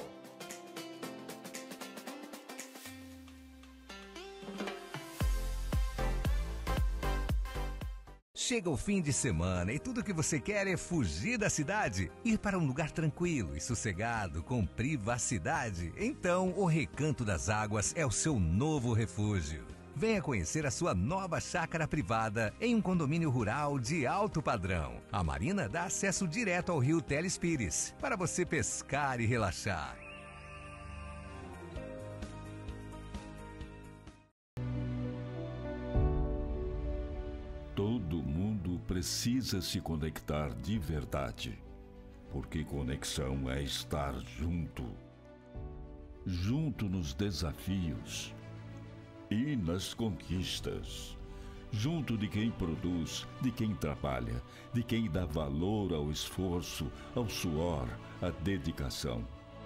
Chega o fim de semana e tudo que você quer é fugir da cidade, ir para um lugar tranquilo e sossegado, com privacidade. Então, o Recanto das Águas é o seu novo refúgio. Venha conhecer a sua nova chácara privada em um condomínio rural de alto padrão. A marina dá acesso direto ao rio Telespires para você pescar e relaxar. Todo mundo precisa se conectar de verdade, porque conexão é estar junto. Junto nos desafios e nas conquistas. Junto de quem produz, de quem trabalha, de quem dá valor ao esforço, ao suor, à dedicação.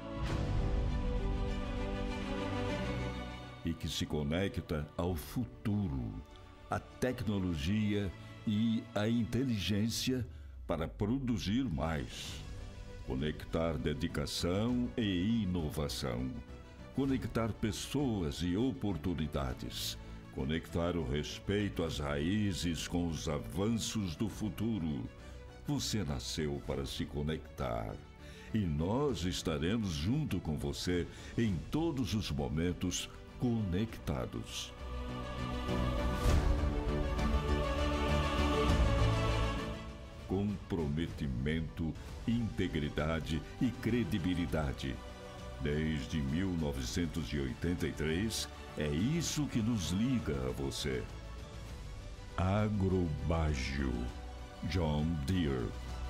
E que se conecta ao futuro, à tecnologia e à inteligência para produzir mais. Conectar dedicação e inovação. Conectar pessoas e oportunidades. Conectar o respeito às raízes com os avanços do futuro. Você nasceu para se conectar. E nós estaremos junto com você em todos os momentos conectados. Comprometimento, integridade e credibilidade. Desde 1983, é isso que nos liga a você. Agrobágio. John Deere.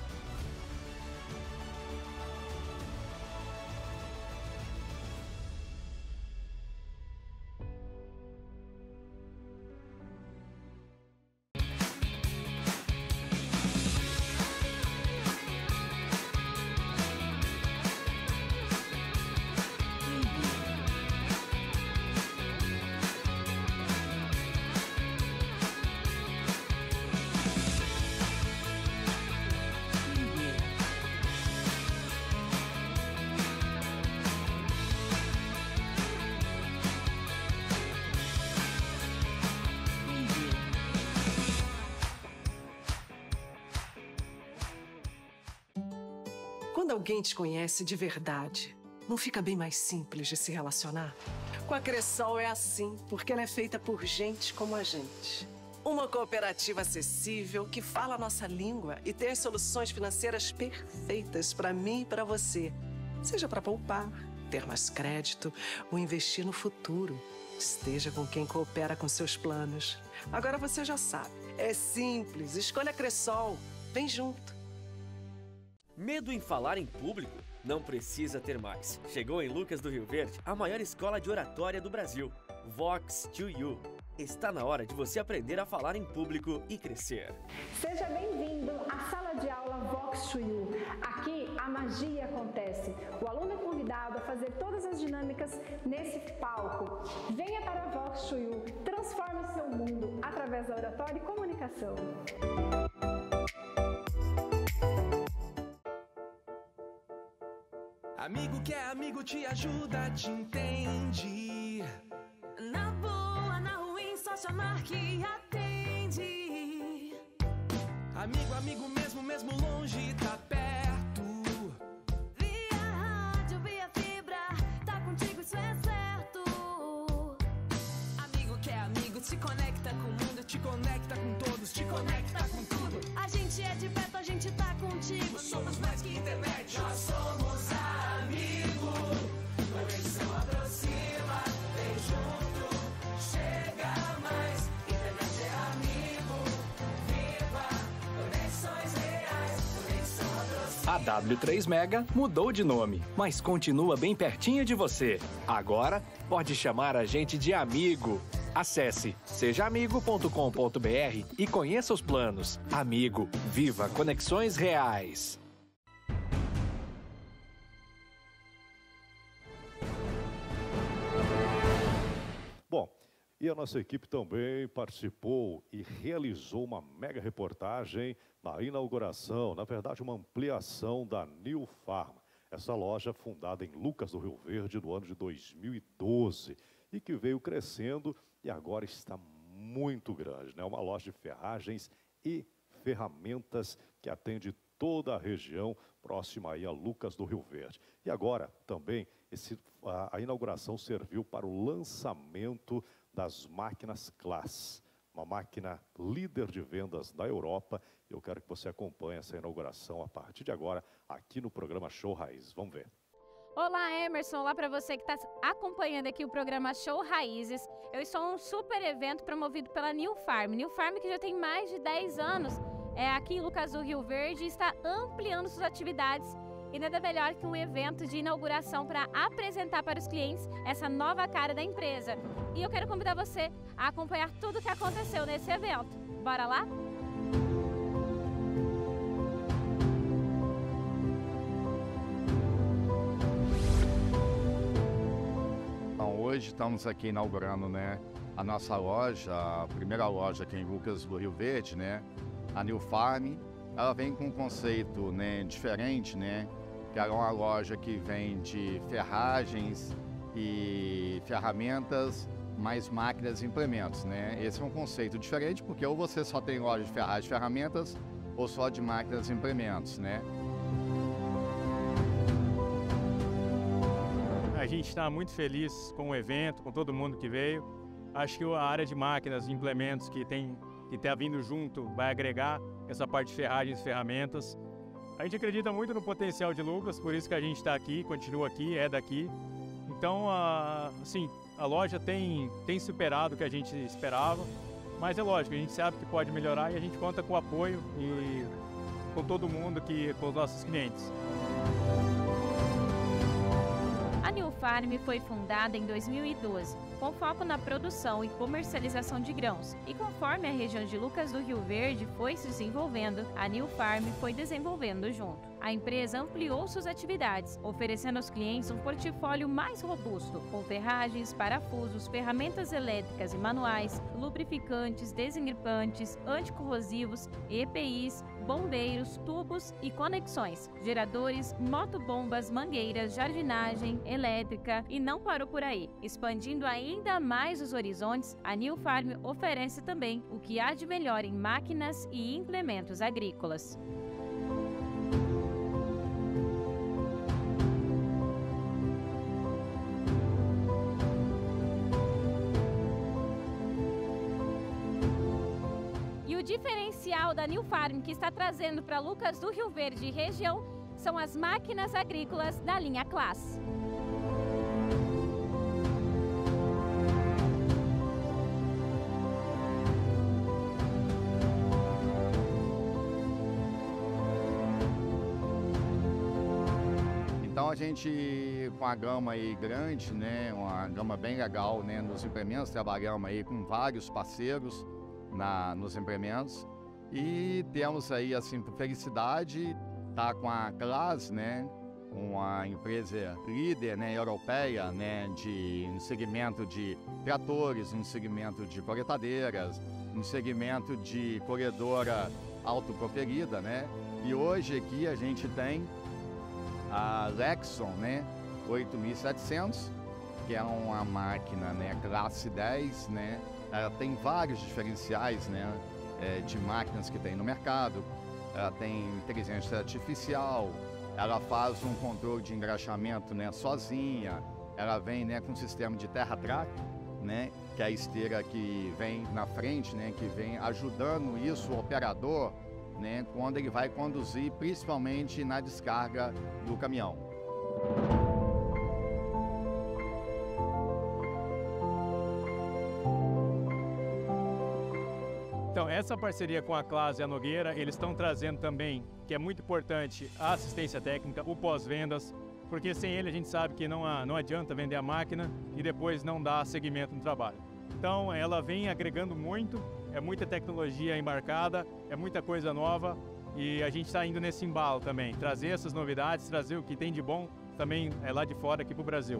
Quando alguém te conhece de verdade, não fica bem mais simples de se relacionar? Com a Cressol é assim, porque ela é feita por gente como a gente. Uma cooperativa acessível que fala a nossa língua e tem as soluções financeiras perfeitas para mim e para você. Seja para poupar, ter mais crédito ou investir no futuro. Esteja com quem coopera com seus planos. Agora você já sabe. É simples. Escolha a Cressol. Vem junto. Medo em falar em público? não precisa ter mais. Chegou em Lucas do Rio Verde a maior escola de oratória do Brasil, Vox to You. Está na hora de você aprender a falar em público e crescer. Seja bem-vindo à sala de aula Vox to You. Aqui a magia acontece. O aluno é convidado a fazer todas as dinâmicas nesse palco. Venha para a Vox to You. Transforme seu mundo através da oratória e comunicação. Amigo que é amigo te ajuda, te entende. Na boa, na ruim, só chamar que atende. Amigo, amigo mesmo, mesmo longe, tá perto. Via rádio, via fibra, tá contigo, isso é certo. Amigo que é amigo, te conecta com o mundo, te conecta com todos, te conecta com tudo. A gente é de perto, a gente tá contigo. Somos mais que internet, nós somos amigo. Conexão aproxima, vem junto, chega mais. Internet é amigo, viva, conexões reais, conexão aproxima. A W3 Mega mudou de nome, mas continua bem pertinho de você. Agora, pode chamar a gente de amigo. Acesse sejaamigo.com.br e conheça os planos. Amigo, viva conexões reais. Bom, e a nossa equipe também participou e realizou uma mega reportagem na inauguração, na verdade uma ampliação da New Farm. Essa loja fundada em Lucas do Rio Verde no ano de 2012 e que veio crescendo e agora está muito grande, né? Uma loja de ferragens e ferramentas que atende toda a região próxima aí a Lucas do Rio Verde. E agora também a inauguração serviu para o lançamento das máquinas Class, uma máquina líder de vendas da Europa. Eu quero que você acompanhe essa inauguração a partir de agora aqui no programa Show Raiz. Vamos ver. Olá, Emerson. Olá para você que está acompanhando aqui o programa Show Raízes. Eu estou em um super evento promovido pela New Farm. New Farm que já tem mais de 10 anos aqui em Lucas do Rio Verde e está ampliando suas atividades. E nada melhor que um evento de inauguração para apresentar para os clientes essa nova cara da empresa. E eu quero convidar você a acompanhar tudo o que aconteceu nesse evento. Bora lá? Hoje estamos aqui inaugurando, né, a nossa loja, a primeira loja aqui em Lucas do Rio Verde, né, a New Farm. Ela vem com um conceito, né, diferente, né, que é uma loja que vende ferragens e ferramentas, mais máquinas e implementos, né. Esse é um conceito diferente porque ou você só tem loja de ferragens e ferramentas ou só de máquinas e implementos, né. A gente está muito feliz com o evento, com todo mundo que veio. Acho que a área de máquinas e implementos que está vindo junto vai agregar essa parte de ferragens e ferramentas. A gente acredita muito no potencial de Lucas, por isso que a gente está aqui, continua aqui, é daqui. Então, assim, a loja tem superado o que a gente esperava, mas é lógico, a gente sabe que pode melhorar e a gente conta com o apoio e com todo mundo aqui, com os nossos clientes. A New Farm foi fundada em 2012, com foco na produção e comercialização de grãos. E conforme a região de Lucas do Rio Verde foi se desenvolvendo, a New Farm foi desenvolvendo junto. A empresa ampliou suas atividades, oferecendo aos clientes um portfólio mais robusto, com ferragens, parafusos, ferramentas elétricas e manuais, lubrificantes, desengrippantes, anticorrosivos, EPIs, bombeiros, tubos e conexões, geradores, motobombas, mangueiras, jardinagem, elétrica e não parou por aí. Expandindo ainda mais os horizontes, a New Farm oferece também o que há de melhor em máquinas e implementos agrícolas. E o diferencial da New Farm que está trazendo para Lucas do Rio Verde e região são as máquinas agrícolas da linha Class. Então gente, com a gama aí grande, né, uma gama bem legal, né, nos implementos, trabalhamos aí com vários parceiros nos implementos e temos aí, assim, felicidade, tá com a Claas, né, uma empresa líder, né, europeia, né, no segmento de tratores, no segmento de coletadeiras, no segmento de colhedora autoproferida, né, e hoje aqui a gente tem a Lexon, né, 8700, que é uma máquina, né, classe 10, né, ela tem vários diferenciais, né, de máquinas que tem no mercado. Ela tem inteligência artificial, ela faz um controle de engraxamento, né, sozinha, ela vem, né, com um sistema de terra track, né, que é a esteira que vem na frente, né, que vem ajudando isso o operador, né, quando ele vai conduzir, principalmente na descarga do caminhão. Então, essa parceria com a Claas e a Nogueira, eles estão trazendo também, que é muito importante, a assistência técnica, o pós-vendas, porque sem ele a gente sabe que não adianta vender a máquina e depois não dar seguimento no trabalho. Então, ela vem agregando muito, é muita tecnologia embarcada, é muita coisa nova e a gente está indo nesse embalo também, trazer essas novidades, trazer o que tem de bom também lá de fora aqui para o Brasil.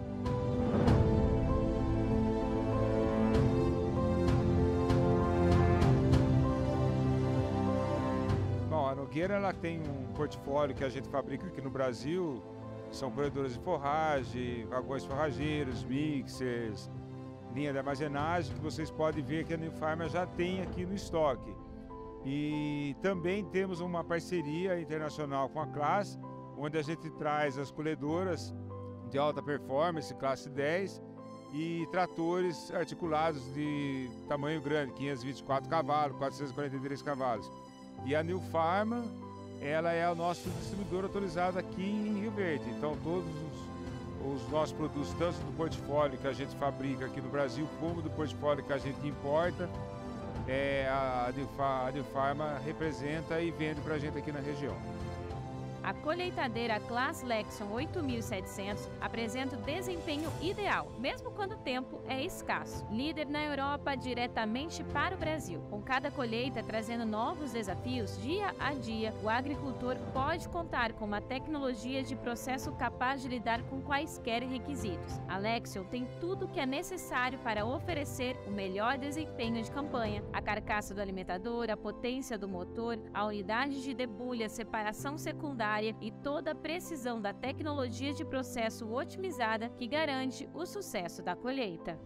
Bom, a Nogueira ela tem um portfólio que a gente fabrica aqui no Brasil, são colhedoras de forragem, vagões forrageiros, mixers, linha de armazenagem, que vocês podem ver que a New Pharma já tem aqui no estoque. E também temos uma parceria internacional com a Claas, onde a gente traz as colhedoras de alta performance, classe 10, e tratores articulados de tamanho grande, 524 cavalos, 443 cavalos. E a New Pharma, ela é o nosso distribuidor autorizado aqui em Rio Verde. Então todos os nossos produtos, tanto do portfólio que a gente fabrica aqui no Brasil, como do portfólio que a gente importa, a New Pharma representa e vende para a gente aqui na região. A colheitadeira Claas Lexon 8700 apresenta o desempenho ideal, mesmo quando o tempo é escasso. Líder na Europa diretamente para o Brasil. Com cada colheita trazendo novos desafios dia a dia, o agricultor pode contar com uma tecnologia de processo capaz de lidar com quaisquer requisitos. A Lexon tem tudo o que é necessário para oferecer o melhor desempenho de campanha: a carcaça do alimentador, a potência do motor, a unidade de debulha, separação secundária e toda a precisão da tecnologia de processo otimizada que garante o sucesso da colheita.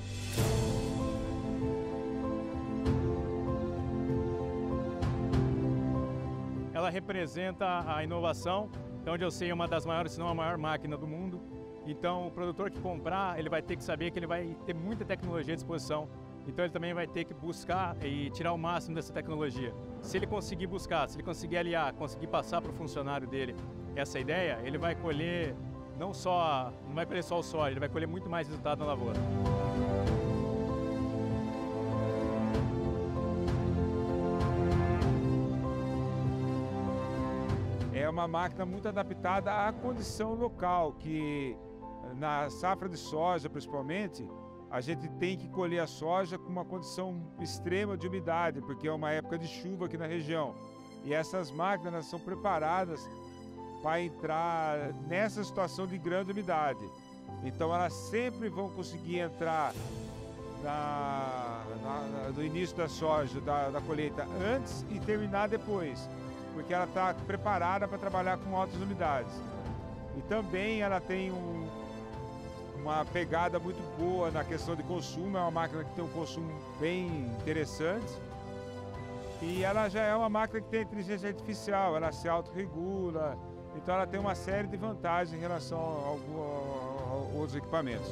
Ela representa a inovação, então, onde eu sei, é uma das maiores, se não a maior máquina do mundo. Então, o produtor que comprar, ele vai ter que saber que ele vai ter muita tecnologia à disposição. Então ele também vai ter que buscar e tirar o máximo dessa tecnologia. Se ele conseguir buscar, se ele conseguir aliar, conseguir passar para o funcionário dele essa ideia, ele vai colher não vai colher só o solo, ele vai colher muito mais resultado na lavoura. É uma máquina muito adaptada à condição local, que na safra de soja principalmente, a gente tem que colher a soja com uma condição extrema de umidade, porque é uma época de chuva aqui na região. E essas máquinas são preparadas para entrar nessa situação de grande umidade. Então elas sempre vão conseguir entrar no início da soja, da colheita, antes e terminar depois, porque ela está preparada para trabalhar com altas umidades. E também ela tem uma pegada muito boa na questão de consumo, é uma máquina que tem um consumo bem interessante e ela já é uma máquina que tem inteligência artificial, ela se autorregula, então ela tem uma série de vantagens em relação a outros equipamentos.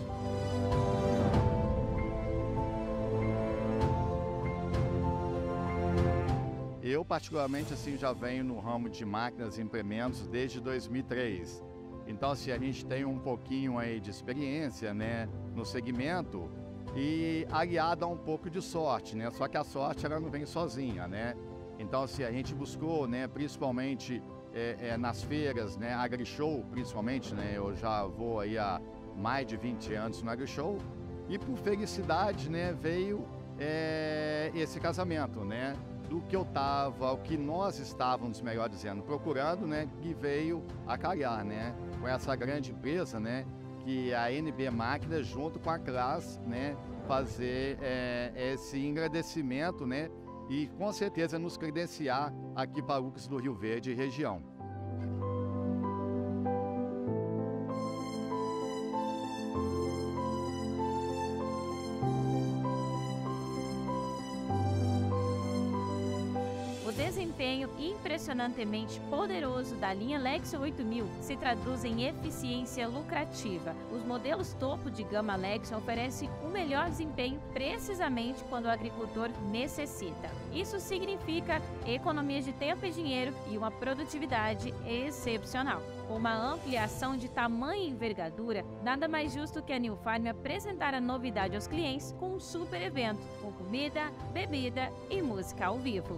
Eu particularmente assim já venho no ramo de máquinas e implementos desde 2003. Então, assim, a gente tem um pouquinho aí de experiência, né, no segmento e aliado a um pouco de sorte, né? Só que a sorte ela não vem sozinha, né? Então, assim, a gente buscou, né, principalmente nas feiras, né, AgriShow principalmente, né, eu já vou aí há mais de 20 anos no AgriShow, e por felicidade, né, veio esse casamento, né, do que eu estava, o que nós estávamos, melhor dizendo, procurando, né, que veio a calhar, né, com essa grande empresa, né, que a NB Máquinas, junto com a Class, né, fazer esse engrandecimento, né, e com certeza nos credenciar aqui para Lucas do Rio Verde e região. O desempenho impressionantemente poderoso da linha Lexion 8000 se traduz em eficiência lucrativa. Os modelos topo de gama Lexion oferecem o melhor desempenho precisamente quando o agricultor necessita. Isso significa economias de tempo e dinheiro e uma produtividade excepcional. Com uma ampliação de tamanho e envergadura, nada mais justo que a New Farm apresentar a novidade aos clientes com um super evento, com comida, bebida e música ao vivo.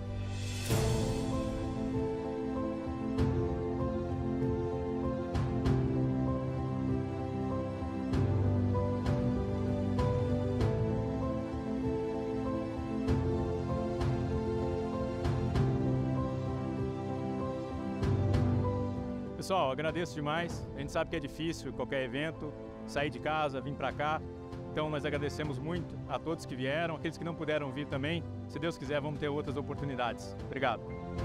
Pessoal, agradeço demais. A gente sabe que é difícil qualquer evento, sair de casa, vir para cá. Então nós agradecemos muito a todos que vieram, aqueles que não puderam vir também. Se Deus quiser, vamos ter outras oportunidades. Obrigado.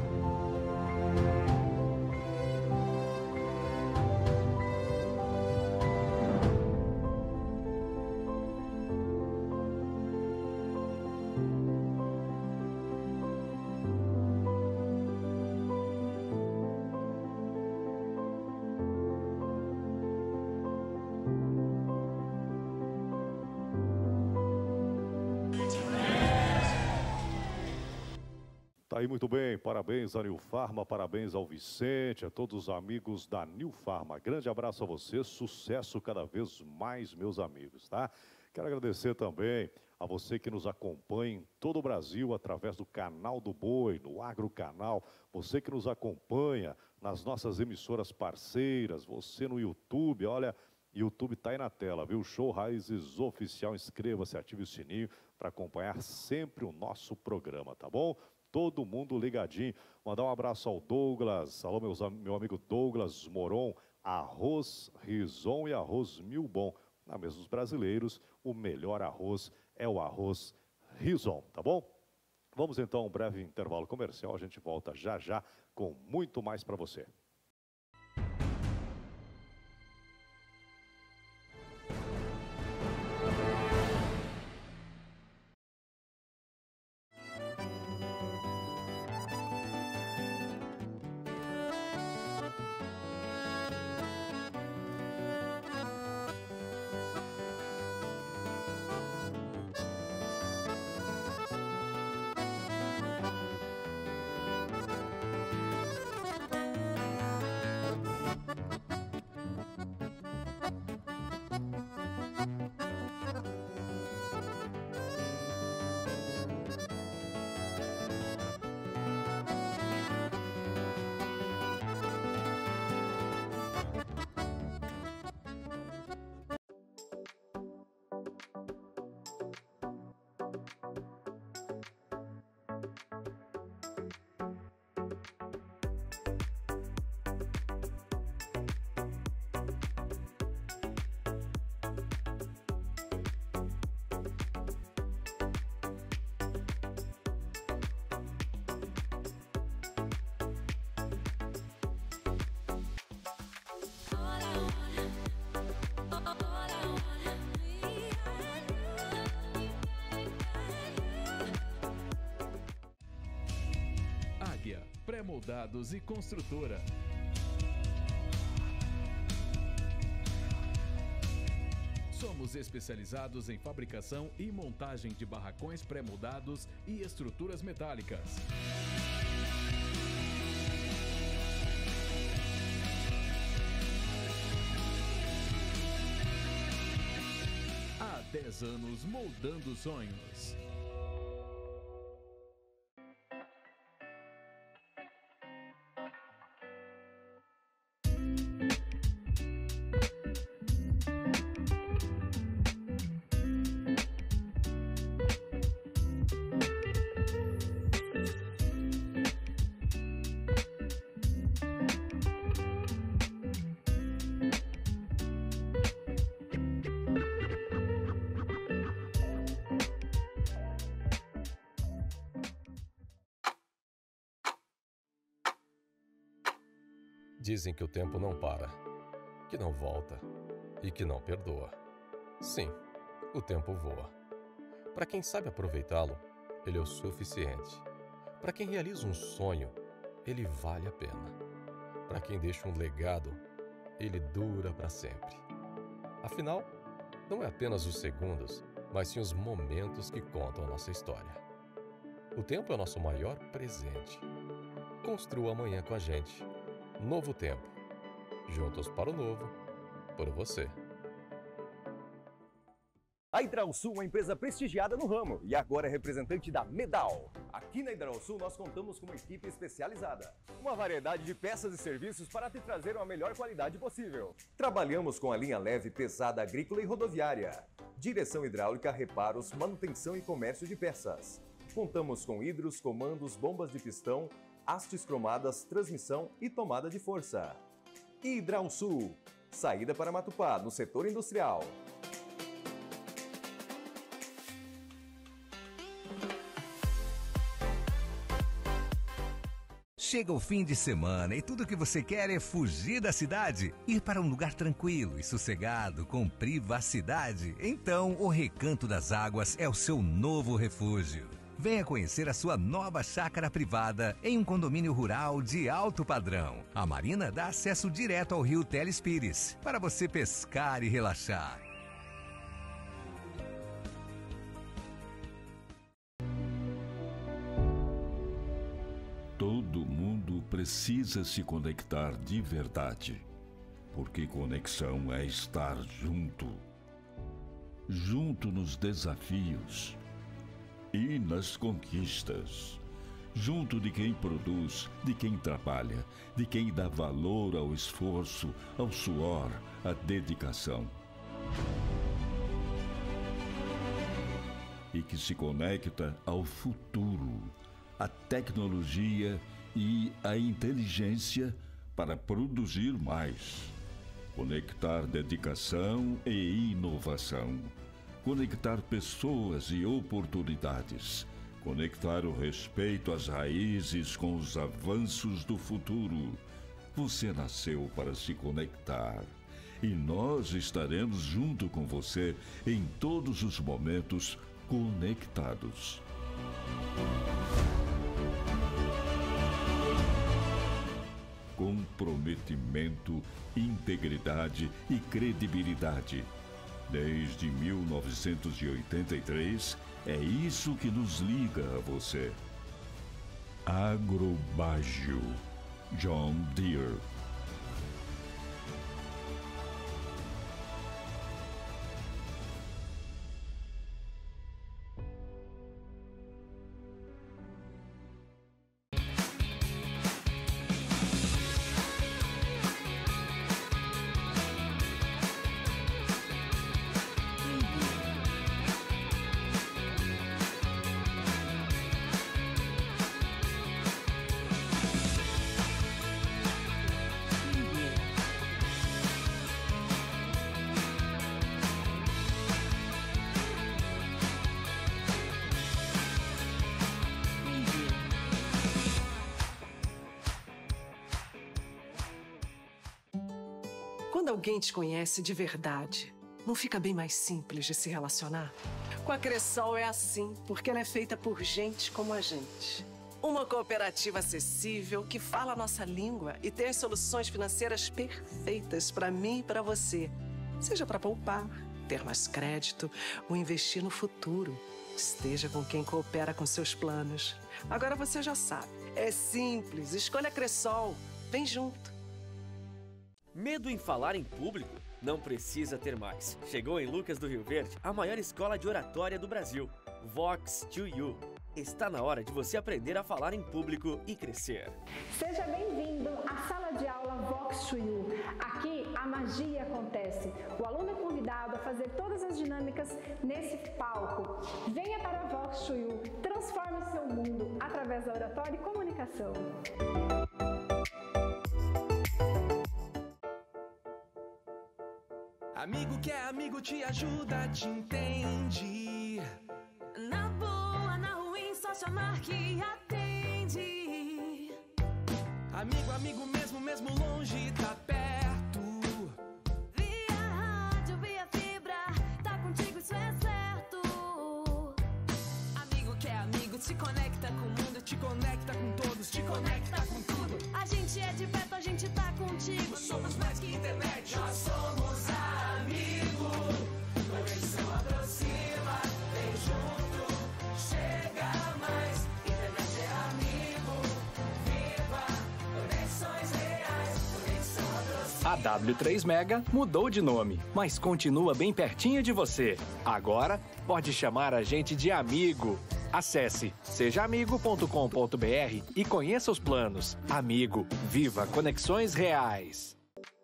Tá aí, muito bem, parabéns à New Farma, parabéns ao Vicente, a todos os amigos da New Farma. Grande abraço a vocês, sucesso cada vez mais, meus amigos, tá? Quero agradecer também a você que nos acompanha em todo o Brasil através do Canal do Boi, no Agrocanal, você que nos acompanha nas nossas emissoras parceiras, você no YouTube, olha, YouTube tá aí na tela, viu? Show Raízes Oficial, inscreva-se, ative o sininho para acompanhar sempre o nosso programa, tá bom? Todo mundo ligadinho. Mandar um abraço ao Douglas, alô meu amigo Douglas Moron, arroz Rison e arroz Milbon. Na mesa dos brasileiros, o melhor arroz é o arroz Rison, tá bom? Vamos então a um breve intervalo comercial, a gente volta já já com muito mais para você. Pré-moldados e construtora. Somos especializados em fabricação e montagem de barracões pré-moldados e estruturas metálicas. Há 10 anos moldando sonhos. Dizem que o tempo não para, que não volta e que não perdoa. Sim, o tempo voa. Para quem sabe aproveitá-lo, ele é o suficiente. Para quem realiza um sonho, ele vale a pena. Para quem deixa um legado, ele dura para sempre. Afinal, não é apenas os segundos, mas sim os momentos que contam a nossa história. O tempo é o nosso maior presente. Construa amanhã com a gente. Novo Tempo. Juntos para o novo, por você. A Hidrausul é uma empresa prestigiada no ramo e agora é representante da Medal. Aqui na Hidrausul nós contamos com uma equipe especializada. Uma variedade de peças e serviços para te trazer a melhor qualidade possível. Trabalhamos com a linha leve, pesada, agrícola e rodoviária. Direção hidráulica, reparos, manutenção e comércio de peças. Contamos com hidros, comandos, bombas de pistão, hastes cromadas, transmissão e tomada de força. Hidrausul. Saída para Matupá, no setor industrial. Chega o fim de semana e tudo que você quer é fugir da cidade, ir para um lugar tranquilo e sossegado, com privacidade. Então, o Recanto das Águas é o seu novo refúgio. Venha conhecer a sua nova chácara privada em um condomínio rural de alto padrão. A marina dá acesso direto ao rio Telespires para você pescar e relaxar. Todo mundo precisa se conectar de verdade, porque conexão é estar junto. Junto nos desafios e nas conquistas. Junto de quem produz, de quem trabalha, de quem dá valor ao esforço, ao suor, à dedicação. E que se conecta ao futuro, à tecnologia e à inteligência para produzir mais. Conectar dedicação e inovação. Conectar pessoas e oportunidades. Conectar o respeito às raízes com os avanços do futuro. Você nasceu para se conectar. E nós estaremos junto com você em todos os momentos conectados. Comprometimento, integridade e credibilidade. Desde 1983, é isso que nos liga a você. Agrobágio. John Deere. Quando alguém te conhece de verdade, não fica bem mais simples de se relacionar? Com a Cressol é assim, porque ela é feita por gente como a gente. Uma cooperativa acessível que fala a nossa língua e tem as soluções financeiras perfeitas para mim e para você. Seja para poupar, ter mais crédito ou investir no futuro. Esteja com quem coopera com seus planos. Agora você já sabe. É simples. Escolha a Cressol. Vem junto. Medo em falar em público? Não precisa ter mais. Chegou em Lucas do Rio Verde a maior escola de oratória do Brasil, Vox 2U. Está na hora de você aprender a falar em público e crescer. Seja bem-vindo à sala de aula Vox 2U. Aqui a magia acontece. O aluno é convidado a fazer todas as dinâmicas nesse palco. Venha para a Vox 2U. Transforme seu mundo através da oratória e comunicação. Amigo que é amigo te ajuda, te entende. Na boa, na ruim, só chamar que atende. Amigo, amigo mesmo mesmo longe tá perto. Via rádio, via fibra, tá contigo, isso é certo. Amigo que é amigo, se conecta com o mundo, te conecta com todos, te conecta com tudo. A gente é de perto, a gente tá contigo. Somos mais que internet, nós somos amigos. Conexão aproxima, vem junto, chega mais. Internet é amigo, viva conexões reais, conexão aproxima. A W3 Mega mudou de nome, mas continua bem pertinho de você. Agora, pode chamar a gente de amigo. Acesse sejaamigo.com.br e conheça os planos. Amigo, viva conexões reais.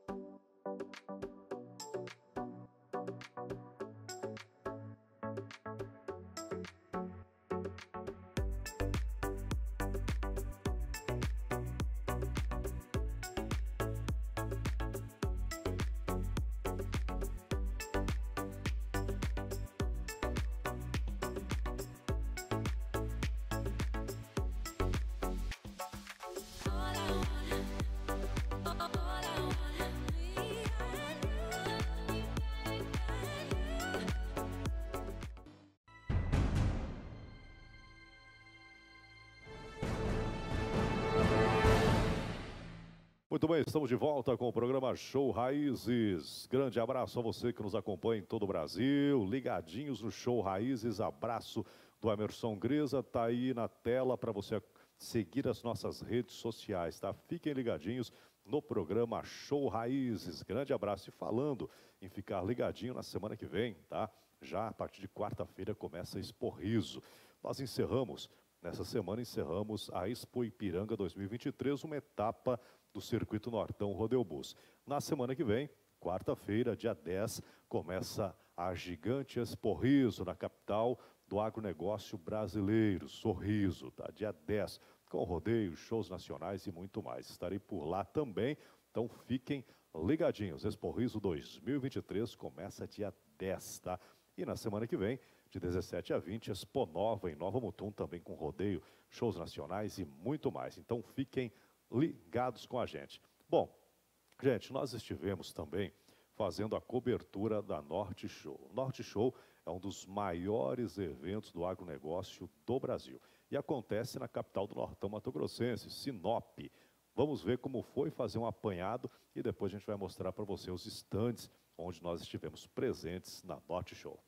Muito bem, estamos de volta com o programa Show Raízes. Grande abraço a você que nos acompanha em todo o Brasil. Ligadinhos no Show Raízes. Abraço do Emerson Grisa. Tá aí na tela para você seguir as nossas redes sociais, tá? Fiquem ligadinhos no programa Show Raízes. Grande abraço. E falando em ficar ligadinho na semana que vem, tá? Já a partir de quarta-feira começa a Expo Riso. Nós nessa semana encerramos a Expo Ipiranga 2023, uma etapa do Circuito Nortão Rodeo Bus. Na semana que vem, quarta-feira, dia 10, começa a gigante Expo Riso, na capital do agronegócio brasileiro, Sorriso, tá? Dia 10, com rodeios, shows nacionais e muito mais. Estarei por lá também, então fiquem ligadinhos. Expo Riso 2023 começa dia 10, tá? E na semana que vem, de 17 a 20, Expo Nova, em Nova Mutum, também com rodeio, shows nacionais e muito mais. Então fiquem ligados com a gente. Bom, gente, nós estivemos também fazendo a cobertura da Norte Show. O Norte Show é um dos maiores eventos do agronegócio do Brasil e acontece na capital do Nortão Mato Grossense, Sinop. Vamos ver como foi, fazer um apanhado e depois a gente vai mostrar para você os estandes onde nós estivemos presentes na Norte Show.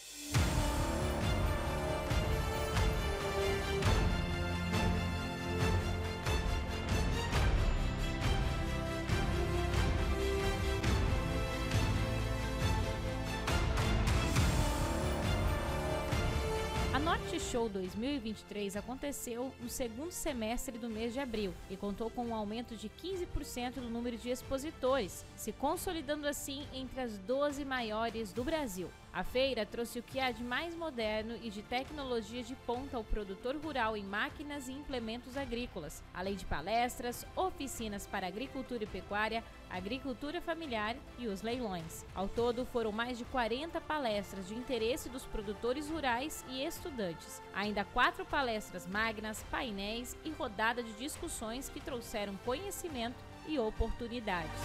A Norte Show 2023 aconteceu no segundo semestre do mês de abril e contou com um aumento de 15% do número de expositores, se consolidando assim entre as 12 maiores do Brasil. A feira trouxe o que há de mais moderno e de tecnologia de ponta ao produtor rural em máquinas e implementos agrícolas, além de palestras, oficinas para agricultura e pecuária, agricultura familiar e os leilões. Ao todo, foram mais de 40 palestras de interesse dos produtores rurais e estudantes. Ainda 4 palestras magnas, painéis e rodada de discussões que trouxeram conhecimento e oportunidades.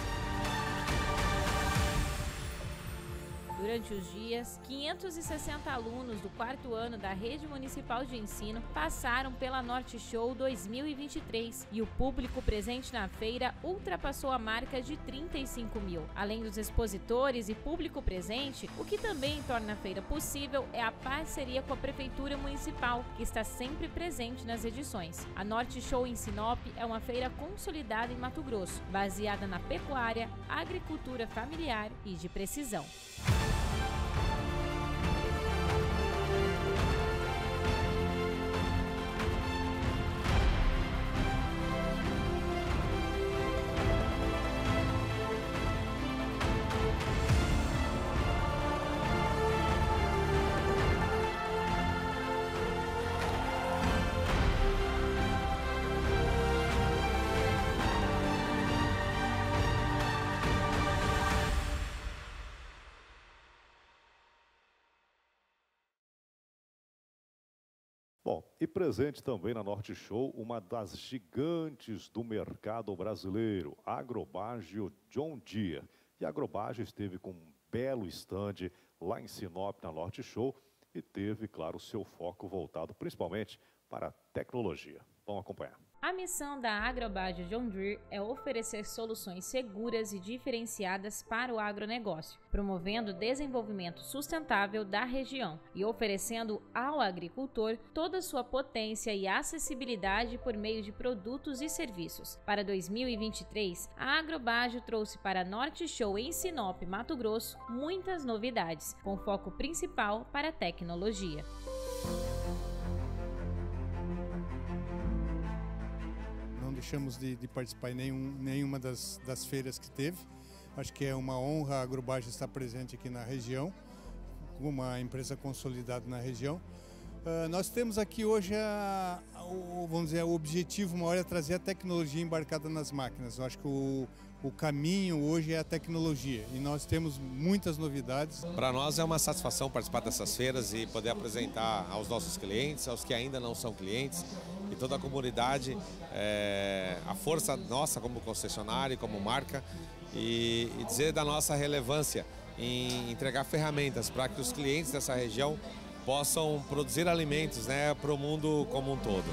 Durante os dias, 560 alunos do 4º ano da Rede Municipal de Ensino passaram pela Norte Show 2023 e o público presente na feira ultrapassou a marca de 35 mil. Além dos expositores e público presente, o que também torna a feira possível é a parceria com a Prefeitura Municipal, que está sempre presente nas edições. A Norte Show em Sinop é uma feira consolidada em Mato Grosso, baseada na pecuária, agricultura familiar e de precisão. Bom, e presente também na Norte Show, uma das gigantes do mercado brasileiro, a Agrobagio John Deere. E a Agrobagio esteve com um belo stand lá em Sinop, na Norte Show, e teve, claro, seu foco voltado principalmente para a tecnologia. Vamos acompanhar. A missão da Agrobagio John Deere é oferecer soluções seguras e diferenciadas para o agronegócio, promovendo o desenvolvimento sustentável da região e oferecendo ao agricultor toda a sua potência e acessibilidade por meio de produtos e serviços. Para 2023, a Agrobagio trouxe para a Norte Show em Sinop, Mato Grosso, muitas novidades, com foco principal para a tecnologia. Deixamos de participar em nenhuma das feiras que teve. Acho que é uma honra a Agrobagio estar presente aqui na região, uma empresa consolidada na região. Nós temos aqui hoje, vamos dizer, o objetivo maior é trazer a tecnologia embarcada nas máquinas. Eu acho que o caminho hoje é a tecnologia e nós temos muitas novidades. Para nós é uma satisfação participar dessas feiras e poder apresentar aos nossos clientes, aos que ainda não são clientes e toda a comunidade a força nossa como concessionário, como marca e dizer da nossa relevância em entregar ferramentas para que os clientes dessa região possam produzir alimentos, né, para o mundo como um todo.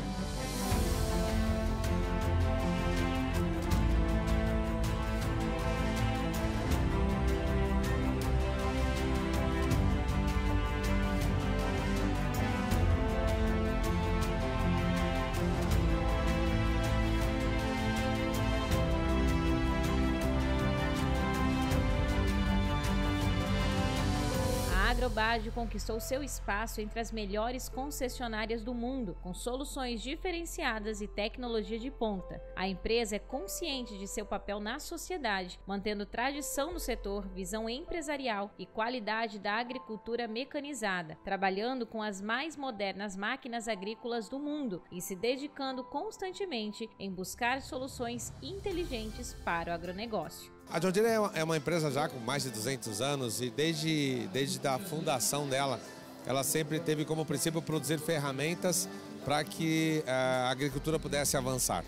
A Agrobagio conquistou seu espaço entre as melhores concessionárias do mundo, com soluções diferenciadas e tecnologia de ponta. A empresa é consciente de seu papel na sociedade, mantendo tradição no setor, visão empresarial e qualidade da agricultura mecanizada, trabalhando com as mais modernas máquinas agrícolas do mundo e se dedicando constantemente em buscar soluções inteligentes para o agronegócio. A John Deere é uma empresa já com mais de 200 anos e desde a fundação dela, ela sempre teve como princípio produzir ferramentas para que a agricultura pudesse avançar.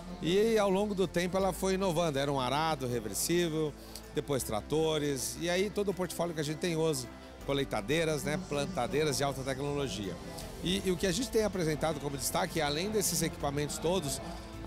E ao longo do tempo ela foi inovando, era um arado reversível, depois tratores e aí todo o portfólio que a gente tem hoje, colheitadeiras, né, plantadeiras de alta tecnologia. E o que a gente tem apresentado como destaque, além desses equipamentos todos,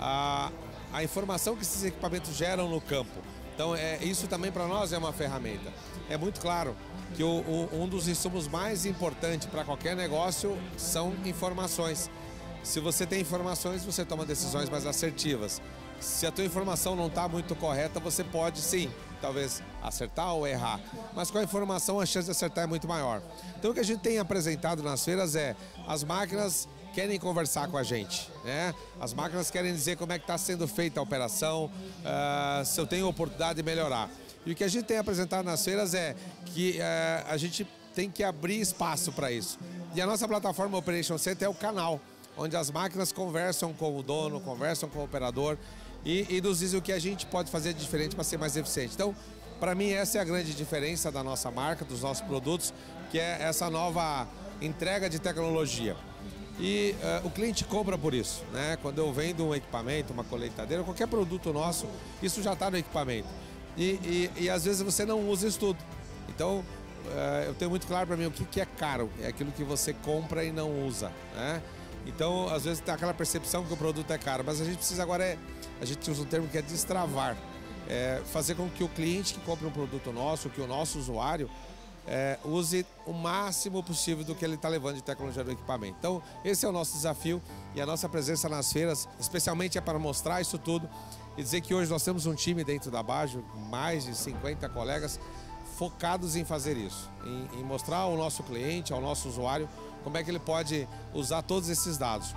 a informação que esses equipamentos geram no campo. Então, isso também para nós é uma ferramenta. É muito claro que um dos insumos mais importantes para qualquer negócio são informações. Se você tem informações, você toma decisões mais assertivas. Se a tua informação não está muito correta, você pode sim, talvez acertar ou errar. Mas com a informação, a chance de acertar é muito maior. Então, o que a gente tem apresentado nas feiras é as máquinas querem conversar com a gente, né? As máquinas querem dizer como é que está sendo feita a operação, se eu tenho oportunidade de melhorar. E o que a gente tem apresentado nas feiras é que a gente tem que abrir espaço para isso. E a nossa plataforma Operation Center é o canal, onde as máquinas conversam com o dono, conversam com o operador e nos dizem o que a gente pode fazer de diferente para ser mais eficiente. Então, para mim, essa é a grande diferença da nossa marca, dos nossos produtos, que é essa nova entrega de tecnologia. E o cliente compra por isso, né? Quando eu vendo um equipamento, uma colheitadeira, qualquer produto nosso, isso já está no equipamento. E às vezes você não usa isso tudo. Então, eu tenho muito claro para mim o que é caro. É aquilo que você compra e não usa, né? Então, às vezes tem aquela percepção que o produto é caro, mas a gente precisa agora, a gente usa um termo que é destravar. Fazer com que o cliente que compra um produto nosso, que o nosso usuário, use o máximo possível do que ele está levando de tecnologia do equipamento. Então, esse é o nosso desafio e a nossa presença nas feiras, especialmente é para mostrar isso tudo e dizer que hoje nós temos um time dentro da Bagio, mais de 50 colegas, focados em fazer isso, em mostrar ao nosso cliente, ao nosso usuário, como é que ele pode usar todos esses dados.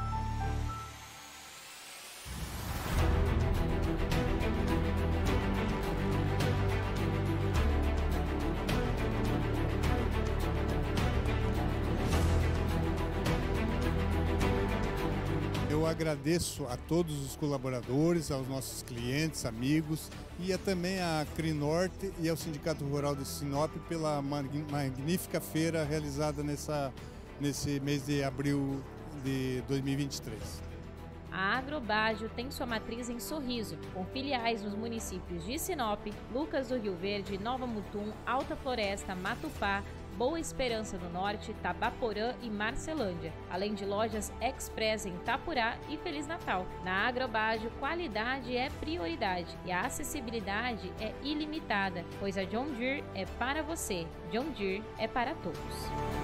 Eu agradeço a todos os colaboradores, aos nossos clientes, amigos e também à Crinorte e ao Sindicato Rural de Sinop pela magnífica feira realizada nesse mês de abril de 2023. A Agrobágio tem sua matriz em Sorriso, com filiais nos municípios de Sinop, Lucas do Rio Verde, Nova Mutum, Alta Floresta, Matupá, Boa Esperança do Norte, Tabaporã e Marcelândia, além de lojas express em Itapurá e Feliz Natal. Na Agrobágio, qualidade é prioridade e a acessibilidade é ilimitada, pois a John Deere é para você. John Deere é para todos.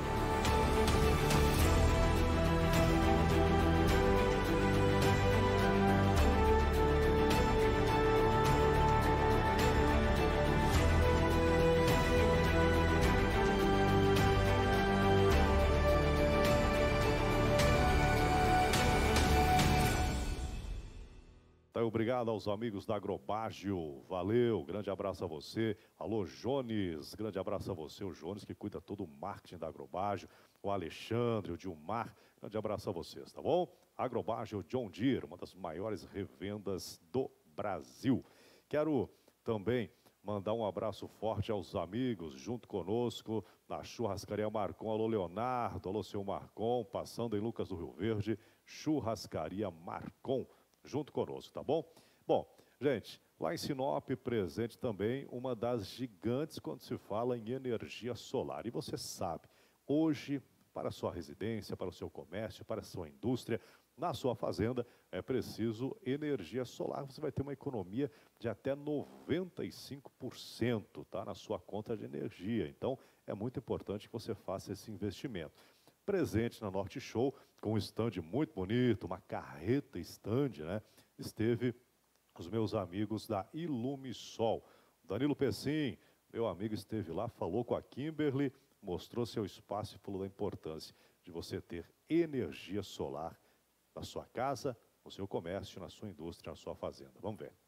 Obrigado aos amigos da Agrobágio, valeu, grande abraço a você. Alô, Jones, grande abraço a você, o Jones que cuida todo o marketing da Agrobágio, o Alexandre, o Dilmar, grande abraço a vocês, tá bom? Agrobágio John Deere, uma das maiores revendas do Brasil. Quero também mandar um abraço forte aos amigos junto conosco na Churrascaria Marcon. Alô, Leonardo, alô, seu Marcon, passando em Lucas do Rio Verde, Churrascaria Marcon, junto conosco, tá bom? Bom, gente, lá em Sinop, presente também uma das gigantes quando se fala em energia solar. E você sabe, hoje, para a sua residência, para o seu comércio, para a sua indústria, na sua fazenda, é preciso energia solar. Você vai ter uma economia de até 95%, tá? Na sua conta de energia. Então, é muito importante que você faça esse investimento. Presente na Norte Show, com um stand muito bonito, uma carreta stand, né? Esteve os meus amigos da Ilumisol. Danilo Pessim, meu amigo, esteve lá, falou com a Kimberly, mostrou seu espaço e falou da importância de você ter energia solar na sua casa, no seu comércio, na sua indústria, na sua fazenda. Vamos ver.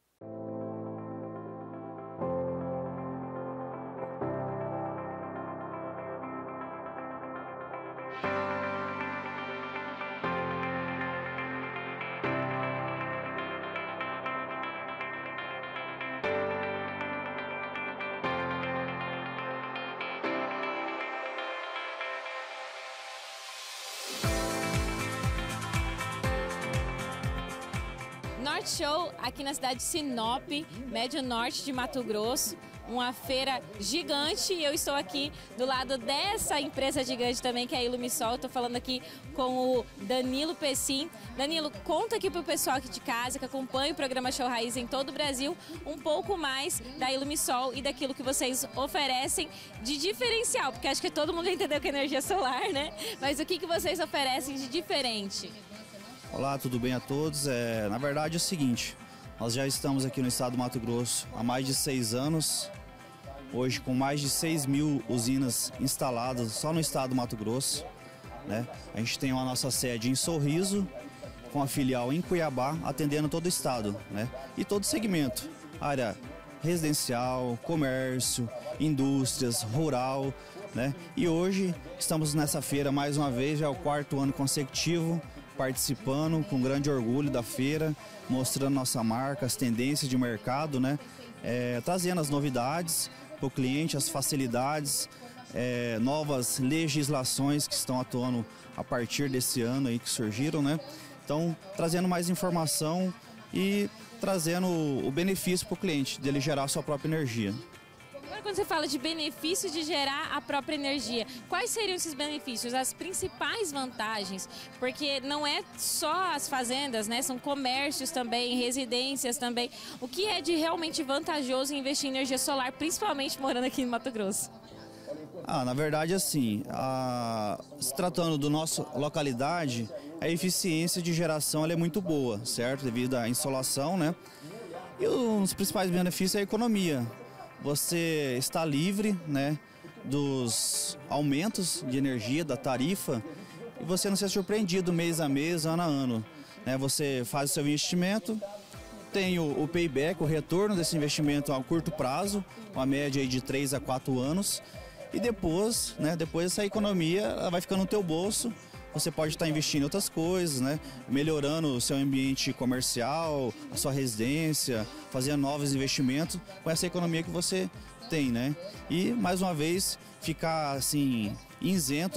Norte Show aqui na cidade de Sinop, Médio Norte de Mato Grosso, uma feira gigante e eu estou aqui do lado dessa empresa gigante também que é a Ilumisol. Estou falando aqui com o Danilo Pessim. Danilo, conta aqui para o pessoal aqui de casa que acompanha o programa Show Raiz em todo o Brasil um pouco mais da Ilumisol e daquilo que vocês oferecem de diferencial, porque acho que todo mundo já entendeu que é energia solar, né? Mas o que vocês oferecem de diferente? Olá, tudo bem a todos? Na verdade é o seguinte, nós já estamos aqui no estado do Mato Grosso há mais de 6 anos, hoje com mais de 6 mil usinas instaladas só no estado do Mato Grosso, né? A gente tem a nossa sede em Sorriso, com a filial em Cuiabá, atendendo todo o estado, né? E todo o segmento, área residencial, comércio, indústrias, rural, né? E hoje estamos nessa feira mais uma vez, já é o 4º ano consecutivo, participando com grande orgulho da feira, mostrando nossa marca, as tendências de mercado, né? Trazendo as novidades para o cliente, as facilidades, novas legislações que estão atuando a partir desse ano aí que surgiram, né? Então, trazendo mais informação e trazendo o benefício para o cliente, dele gerar a sua própria energia. Quando você fala de benefício de gerar a própria energia, quais seriam esses benefícios, as principais vantagens? Porque não é só as fazendas, né? São comércios também, residências também. O que é de realmente vantajoso em investir em energia solar, principalmente morando aqui em Mato Grosso? Na verdade, assim, se tratando da nossa localidade, a eficiência de geração ela é muito boa, certo? Devido à insolação, né? E um dos principais benefícios é a economia. Você está livre, né, dos aumentos de energia, da tarifa, e você não ser surpreendido mês a mês, ano a ano, né? Você faz o seu investimento, tem o payback, o retorno desse investimento a curto prazo, uma média aí de 3 a 4 anos, e depois, né, depois essa economia ela vai ficando no teu bolso. Você pode estar investindo em outras coisas, né? Melhorando o seu ambiente comercial, a sua residência, fazendo novos investimentos com essa economia que você tem, né? E, mais uma vez, ficar assim, isento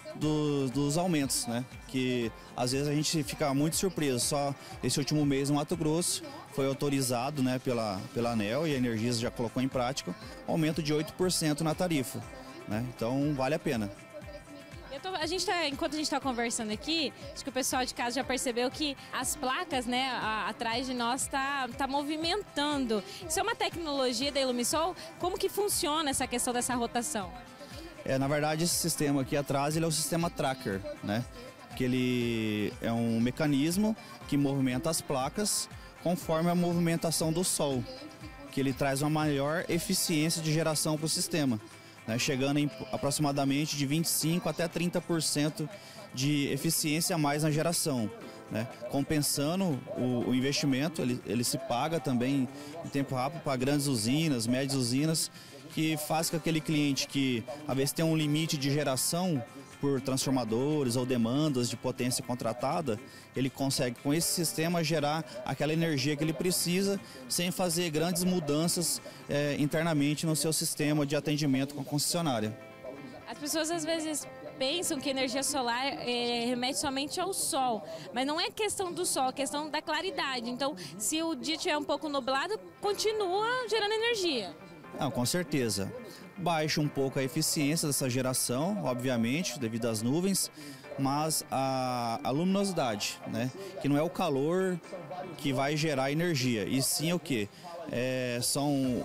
dos aumentos, né? Que às vezes a gente fica muito surpreso. Só esse último mês no Mato Grosso foi autorizado, né, pela ANEEL, e a Energisa já colocou em prática aumento de 8% na tarifa, né? Então vale a pena. Enquanto a gente está conversando aqui, acho que o pessoal de casa já percebeu que as placas, né, atrás de nós tá movimentando. Isso é uma tecnologia da Ilumisol? Como que funciona essa questão dessa rotação? Na verdade, esse sistema aqui atrás, ele é o sistema tracker, né? Que ele é um mecanismo que movimenta as placas conforme a movimentação do Sol, que ele traz uma maior eficiência de geração para o sistema, né? Chegando em aproximadamente de 25% até 30% de eficiência a mais na geração, né? Compensando o investimento, ele se paga também em tempo rápido para grandes usinas, médias usinas, que faz com aquele cliente que, às vezes, tem um limite de geração por transformadores ou demandas de potência contratada, ele consegue, com esse sistema, gerar aquela energia que ele precisa sem fazer grandes mudanças internamente no seu sistema de atendimento com a concessionária. As pessoas, às vezes, pensam que energia solar remete somente ao sol, mas não é questão do sol, é questão da claridade. Então, se o dia estiver um pouco nublado, continua gerando energia. Não, com certeza. Baixa um pouco a eficiência dessa geração, obviamente, devido às nuvens, mas a luminosidade, né? Que não é o calor que vai gerar energia, e sim o que? São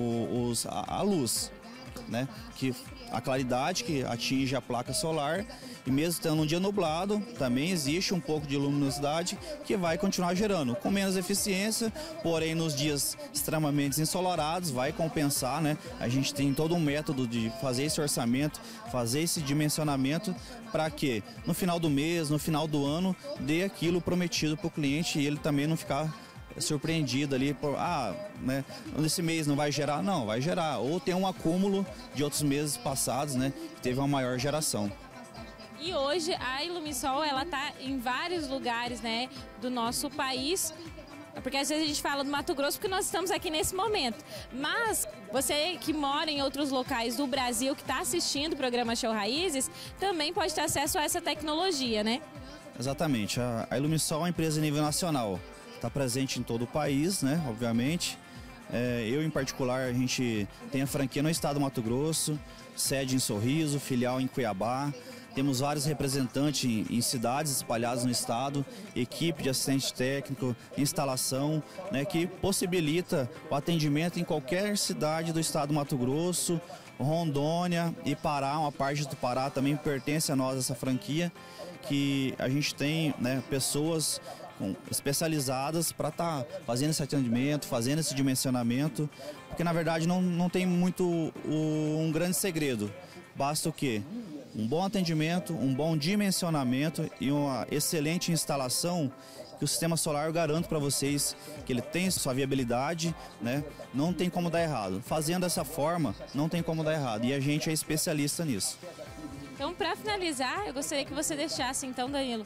a luz, né? Que a claridade que atinge a placa solar, e mesmo estando um dia nublado, também existe um pouco de luminosidade que vai continuar gerando, com menos eficiência, porém nos dias extremamente ensolarados vai compensar, né? A gente tem todo um método de fazer esse orçamento, fazer esse dimensionamento para que no final do mês, no final do ano, dê aquilo prometido para o cliente e ele também não ficar surpreendido ali por, né, nesse mês não vai gerar, não, vai gerar, ou tem um acúmulo de outros meses passados, né, que teve uma maior geração. E hoje a Ilumisol, ela tá em vários lugares, né, do nosso país, porque às vezes a gente fala do Mato Grosso porque nós estamos aqui nesse momento, mas você que mora em outros locais do Brasil, que está assistindo o programa Show Raízes, também pode ter acesso a essa tecnologia, né? Exatamente, a Ilumisol é uma empresa a nível nacional. Está presente em todo o país, né? Obviamente. Eu, em particular, a gente tem a franquia no estado do Mato Grosso, sede em Sorriso, filial em Cuiabá. Temos vários representantes em cidades espalhadas no estado, equipe de assistente técnico, instalação, né, que possibilita o atendimento em qualquer cidade do estado do Mato Grosso, Rondônia e Pará. Uma parte do Pará também pertence a nós, essa franquia, que a gente tem, né, pessoas especializadas para estar fazendo esse atendimento, fazendo esse dimensionamento, porque na verdade não tem muito um grande segredo. Basta o quê? Um bom atendimento, um bom dimensionamento e uma excelente instalação que o sistema solar eu garanto para vocês que ele tem sua viabilidade, né? Não tem como dar errado. Fazendo dessa forma, não tem como dar errado. E a gente é especialista nisso. Então, para finalizar, eu gostaria que você deixasse, então, Danilo,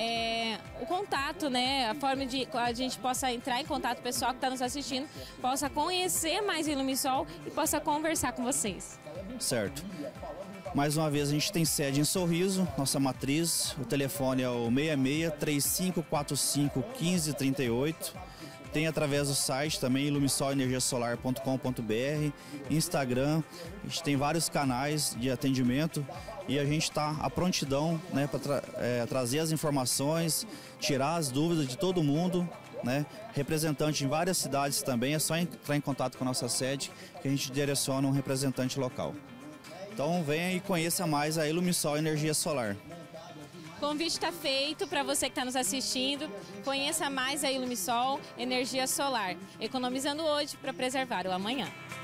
o contato, né? A forma de a gente possa entrar em contato, o pessoal que está nos assistindo, possa conhecer mais a Ilumisol e possa conversar com vocês. Certo. Mais uma vez, a gente tem sede em Sorriso, nossa matriz. O telefone é o 66-3545-1538. Tem através do site também, ilumisolenergiasolar.com.br, Instagram. A gente tem vários canais de atendimento e a gente está à prontidão, né, para trazer as informações, tirar as dúvidas de todo mundo, né? Representante em várias cidades também, é só entrar em contato com a nossa sede que a gente direciona um representante local. Então venha e conheça mais a Ilumisol Energia Solar. O convite está feito para você que está nos assistindo. Conheça mais a Ilumisol Energia Solar, economizando hoje para preservar o amanhã.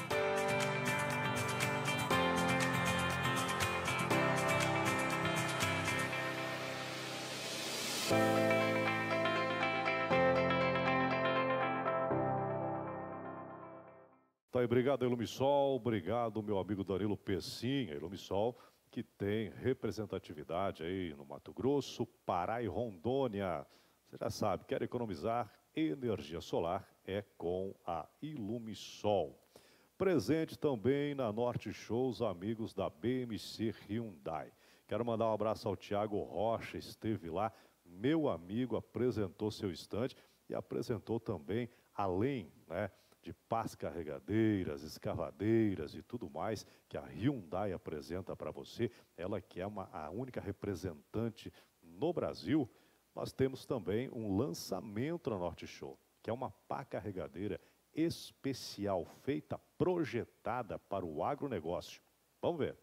Tá aí, obrigado Ilumisol, obrigado meu amigo Danilo Pessim, Ilumisol, que tem representatividade aí no Mato Grosso, Pará e Rondônia. Você já sabe, quer economizar energia solar, é com a Ilumisol. Presente também na Norte Show os amigos da BMC Hyundai, Quero mandar um abraço ao Tiago Rocha, esteve lá, meu amigo, apresentou seu estande e apresentou também, além, né, de pás carregadeiras, escavadeiras e tudo mais que a Hyundai apresenta para você, ela que é a única representante no Brasil. Nós temos também um lançamento na Norte Show, que é uma pá carregadeira especial, feita, projetada para o agronegócio. Vamos ver.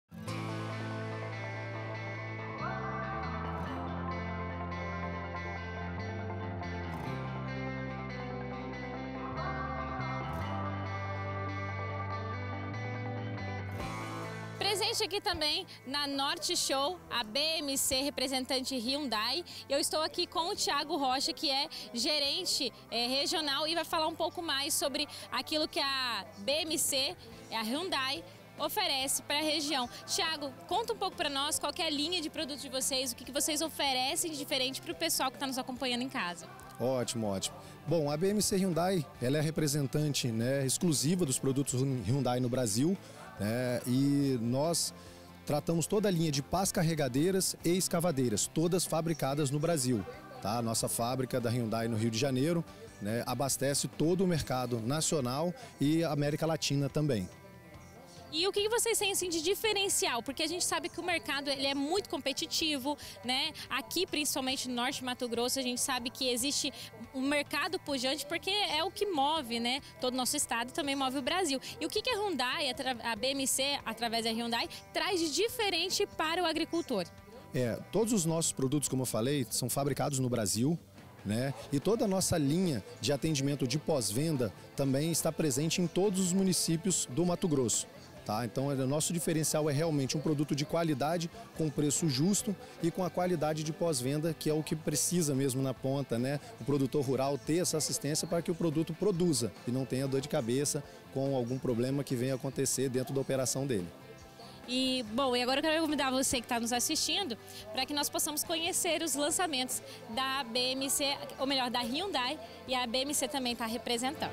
Presente aqui também na Norte Show, a BMC, representante Hyundai. Eu estou aqui com o Thiago Rocha, que é gerente regional e vai falar um pouco mais sobre aquilo que a BMC, a Hyundai, oferece para a região. Thiago, conta um pouco para nós qual que é a linha de produtos de vocês, o que vocês oferecem de diferente para o pessoal que está nos acompanhando em casa. Ótimo, ótimo. Bom, a BMC Hyundai, ela é a representante, né, exclusiva dos produtos Hyundai no Brasil. E nós tratamos toda a linha de pás carregadeiras e escavadeiras, todas fabricadas no Brasil. Tá? A nossa fábrica da Hyundai no Rio de Janeiro, né, abastece todo o mercado nacional e América Latina também. E o que vocês têm assim, de diferencial? Porque a gente sabe que o mercado ele é muito competitivo, né? Aqui, principalmente no Norte de Mato Grosso, a gente sabe que existe um mercado pujante porque é o que move, né? Todo o nosso estado e também move o Brasil. E o que a Hyundai, a BMC, através da Hyundai, traz de diferente para o agricultor? Todos os nossos produtos, como eu falei, são fabricados no Brasil. Né? E toda a nossa linha de atendimento de pós-venda também está presente em todos os municípios do Mato Grosso. Tá? Então, o nosso diferencial é realmente um produto de qualidade, com preço justo e com a qualidade de pós-venda, que é o que precisa mesmo na ponta, né? O produtor rural ter essa assistência para que o produto produza e não tenha dor de cabeça com algum problema que venha acontecer dentro da operação dele. E, bom, e agora eu quero convidar você que está nos assistindo para que nós possamos conhecer os lançamentos da BMC, ou melhor, da Hyundai, e a BMC também está representando.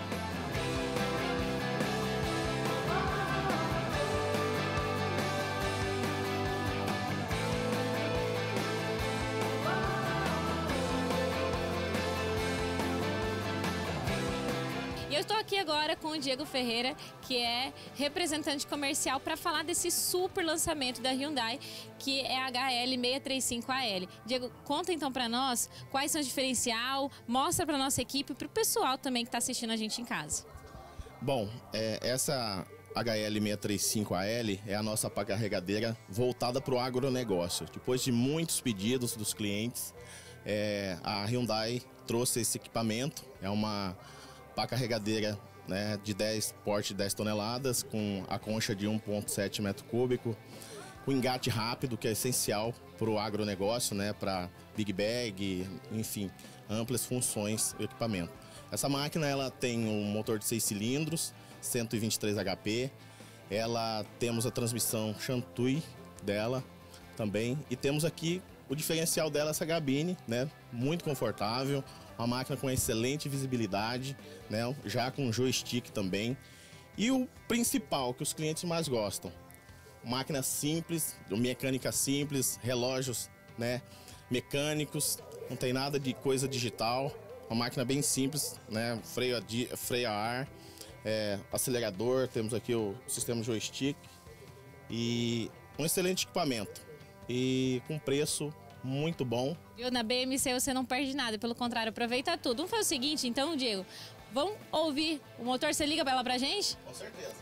Eu estou aqui agora com o Diego Ferreira, que é representante comercial, para falar desse super lançamento da Hyundai, que é a HL635AL. Diego, conta então para nós quais são os diferencial, mostra para nossa equipe e para o pessoal também que está assistindo a gente em casa. Bom, essa HL635AL é a nossa pá carregadeira voltada para o agronegócio. Depois de muitos pedidos dos clientes, a Hyundai trouxe esse equipamento. É uma pá carregadeira, né, de porte de 10 toneladas, com a concha de 1,7 metro cúbico, com engate rápido, que é essencial para o agronegócio, né, para big bag, enfim, amplas funções do equipamento. Essa máquina ela tem um motor de 6 cilindros, 123 HP, temos a transmissão Shantui dela também, e temos aqui o diferencial dela, essa cabine, né, muito confortável, uma máquina com excelente visibilidade, né, já com joystick também. E o principal que os clientes mais gostam, máquina simples, mecânica simples, relógios, né, mecânicos, não tem nada de coisa digital, uma máquina bem simples, né, freio a ar, acelerador, temos aqui o sistema joystick e um excelente equipamento e com preço muito bom. Na BMC você não perde nada, pelo contrário, aproveita tudo. Vamos fazer o seguinte, então, Diego, vamos ouvir o motor, você liga ela pra gente? Com certeza.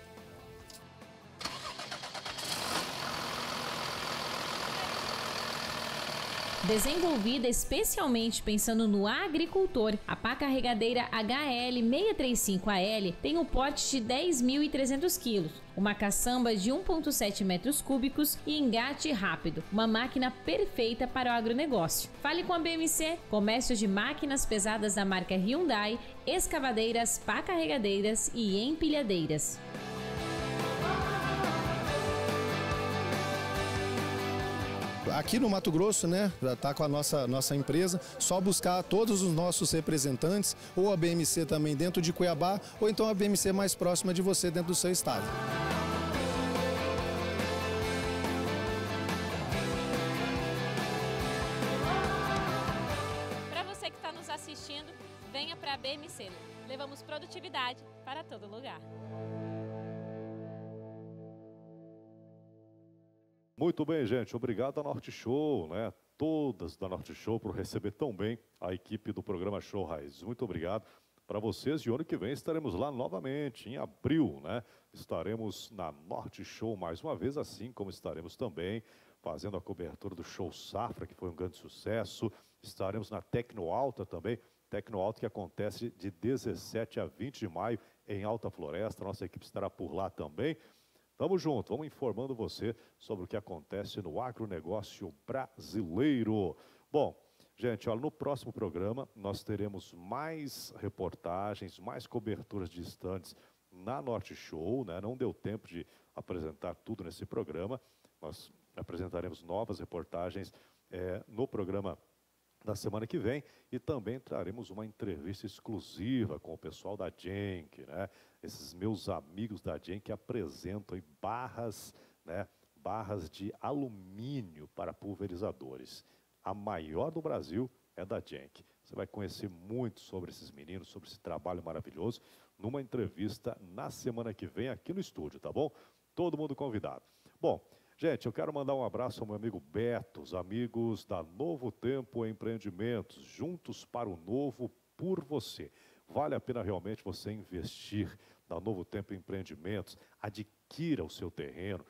Desenvolvida especialmente pensando no agricultor, a pá carregadeira HL635AL tem um porte de 10.300 kg, uma caçamba de 1,7 metros cúbicos e engate rápido, uma máquina perfeita para o agronegócio. Fale com a BMC, comércio de máquinas pesadas da marca Hyundai, escavadeiras, pá carregadeiras e empilhadeiras. Aqui no Mato Grosso, né, tá com a nossa empresa, só buscar todos os nossos representantes, ou a BMC também dentro de Cuiabá, ou então a BMC mais próxima de você dentro do seu estado. nos assistindo, venha para a BMC. Levamos produtividade para todo lugar. Muito bem, gente. Obrigado à Norte Show, né? Todas da Norte Show por receber tão bem a equipe do programa Show Raiz. Muito obrigado para vocês. E ano que vem estaremos lá novamente, em abril, né? Estaremos na Norte Show mais uma vez, assim como estaremos também fazendo a cobertura do Show Safra, que foi um grande sucesso. Estaremos na Tecno Alta também. Tecno Alta que acontece de 17 a 20 de maio em Alta Floresta. Nossa equipe estará por lá também. Tamo junto, vamos informando você sobre o que acontece no agronegócio brasileiro. Bom, gente, olha, no próximo programa nós teremos mais reportagens, mais coberturas de estandes na Norte Show, né? Não deu tempo de apresentar tudo nesse programa. Nós apresentaremos novas reportagens no programa da semana que vem e também traremos uma entrevista exclusiva com o pessoal da Genk, né? Esses meus amigos da Genk que apresentam aí barras, né? Barras de alumínio para pulverizadores. A maior do Brasil é da Genk. Você vai conhecer muito sobre esses meninos, sobre esse trabalho maravilhoso, numa entrevista na semana que vem aqui no estúdio, tá bom? Todo mundo convidado. Bom, gente, eu quero mandar um abraço ao meu amigo Beto, os amigos da Novo Tempo Empreendimentos, juntos para o novo por você. Vale a pena realmente você investir na Novo Tempo Empreendimentos, adquira o seu terreno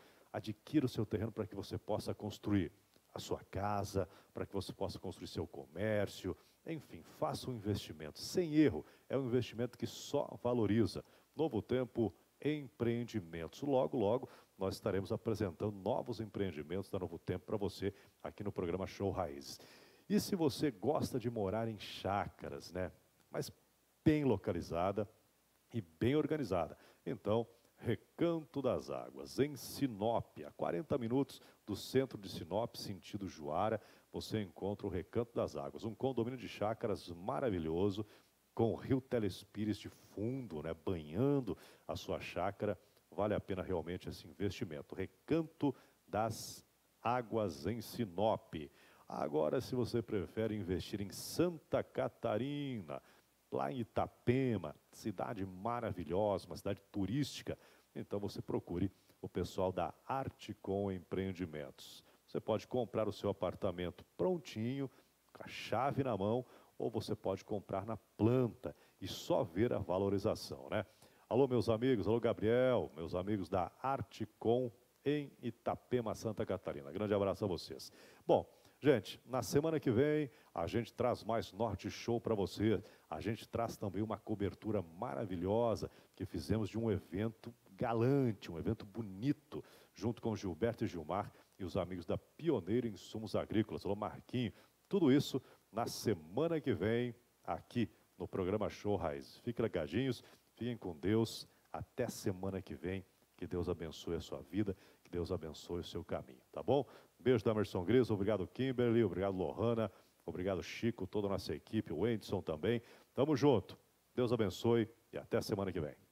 para que você possa construir a sua casa, para que você possa construir seu comércio, enfim, faça um investimento sem erro, é um investimento que só valoriza. Novo Tempo Empreendimentos. Logo, logo, nós estaremos apresentando novos empreendimentos da Novo Tempo para você aqui no programa Show Raízes. E se você gosta de morar em chácaras, né, mas bem localizada e bem organizada, então, Recanto das Águas, em Sinop, a 40 minutos do centro de Sinop, sentido Juara, você encontra o Recanto das Águas, um condomínio de chácaras maravilhoso, com o rio Telespires de fundo, né, banhando a sua chácara. Vale a pena realmente esse investimento. Recanto das Águas em Sinop. Agora, se você prefere investir em Santa Catarina, lá em Itapema, cidade maravilhosa, uma cidade turística, então você procure o pessoal da Articom Empreendimentos. Você pode comprar o seu apartamento prontinho, com a chave na mão, ou você pode comprar na planta e só ver a valorização, né? Alô, meus amigos, alô, Gabriel, meus amigos da Articom em Itapema, Santa Catarina. Grande abraço a vocês. Bom, gente, na semana que vem a gente traz mais Norte Show para você. A gente traz também uma cobertura maravilhosa que fizemos de um evento galante, um evento bonito, junto com Gilberto e Gilmar e os amigos da Pioneiro Insumos Agrícolas. Alô, Marquinho. Tudo isso na semana que vem, aqui no programa Show Raiz. Fiquem ligadinhos, fiquem com Deus. Até semana que vem. Que Deus abençoe a sua vida, que Deus abençoe o seu caminho, tá bom? Beijo da Emerson Gris, obrigado Kimberly, obrigado Lohana, obrigado Chico, toda a nossa equipe, o Wendson também. Tamo junto. Deus abençoe e até semana que vem.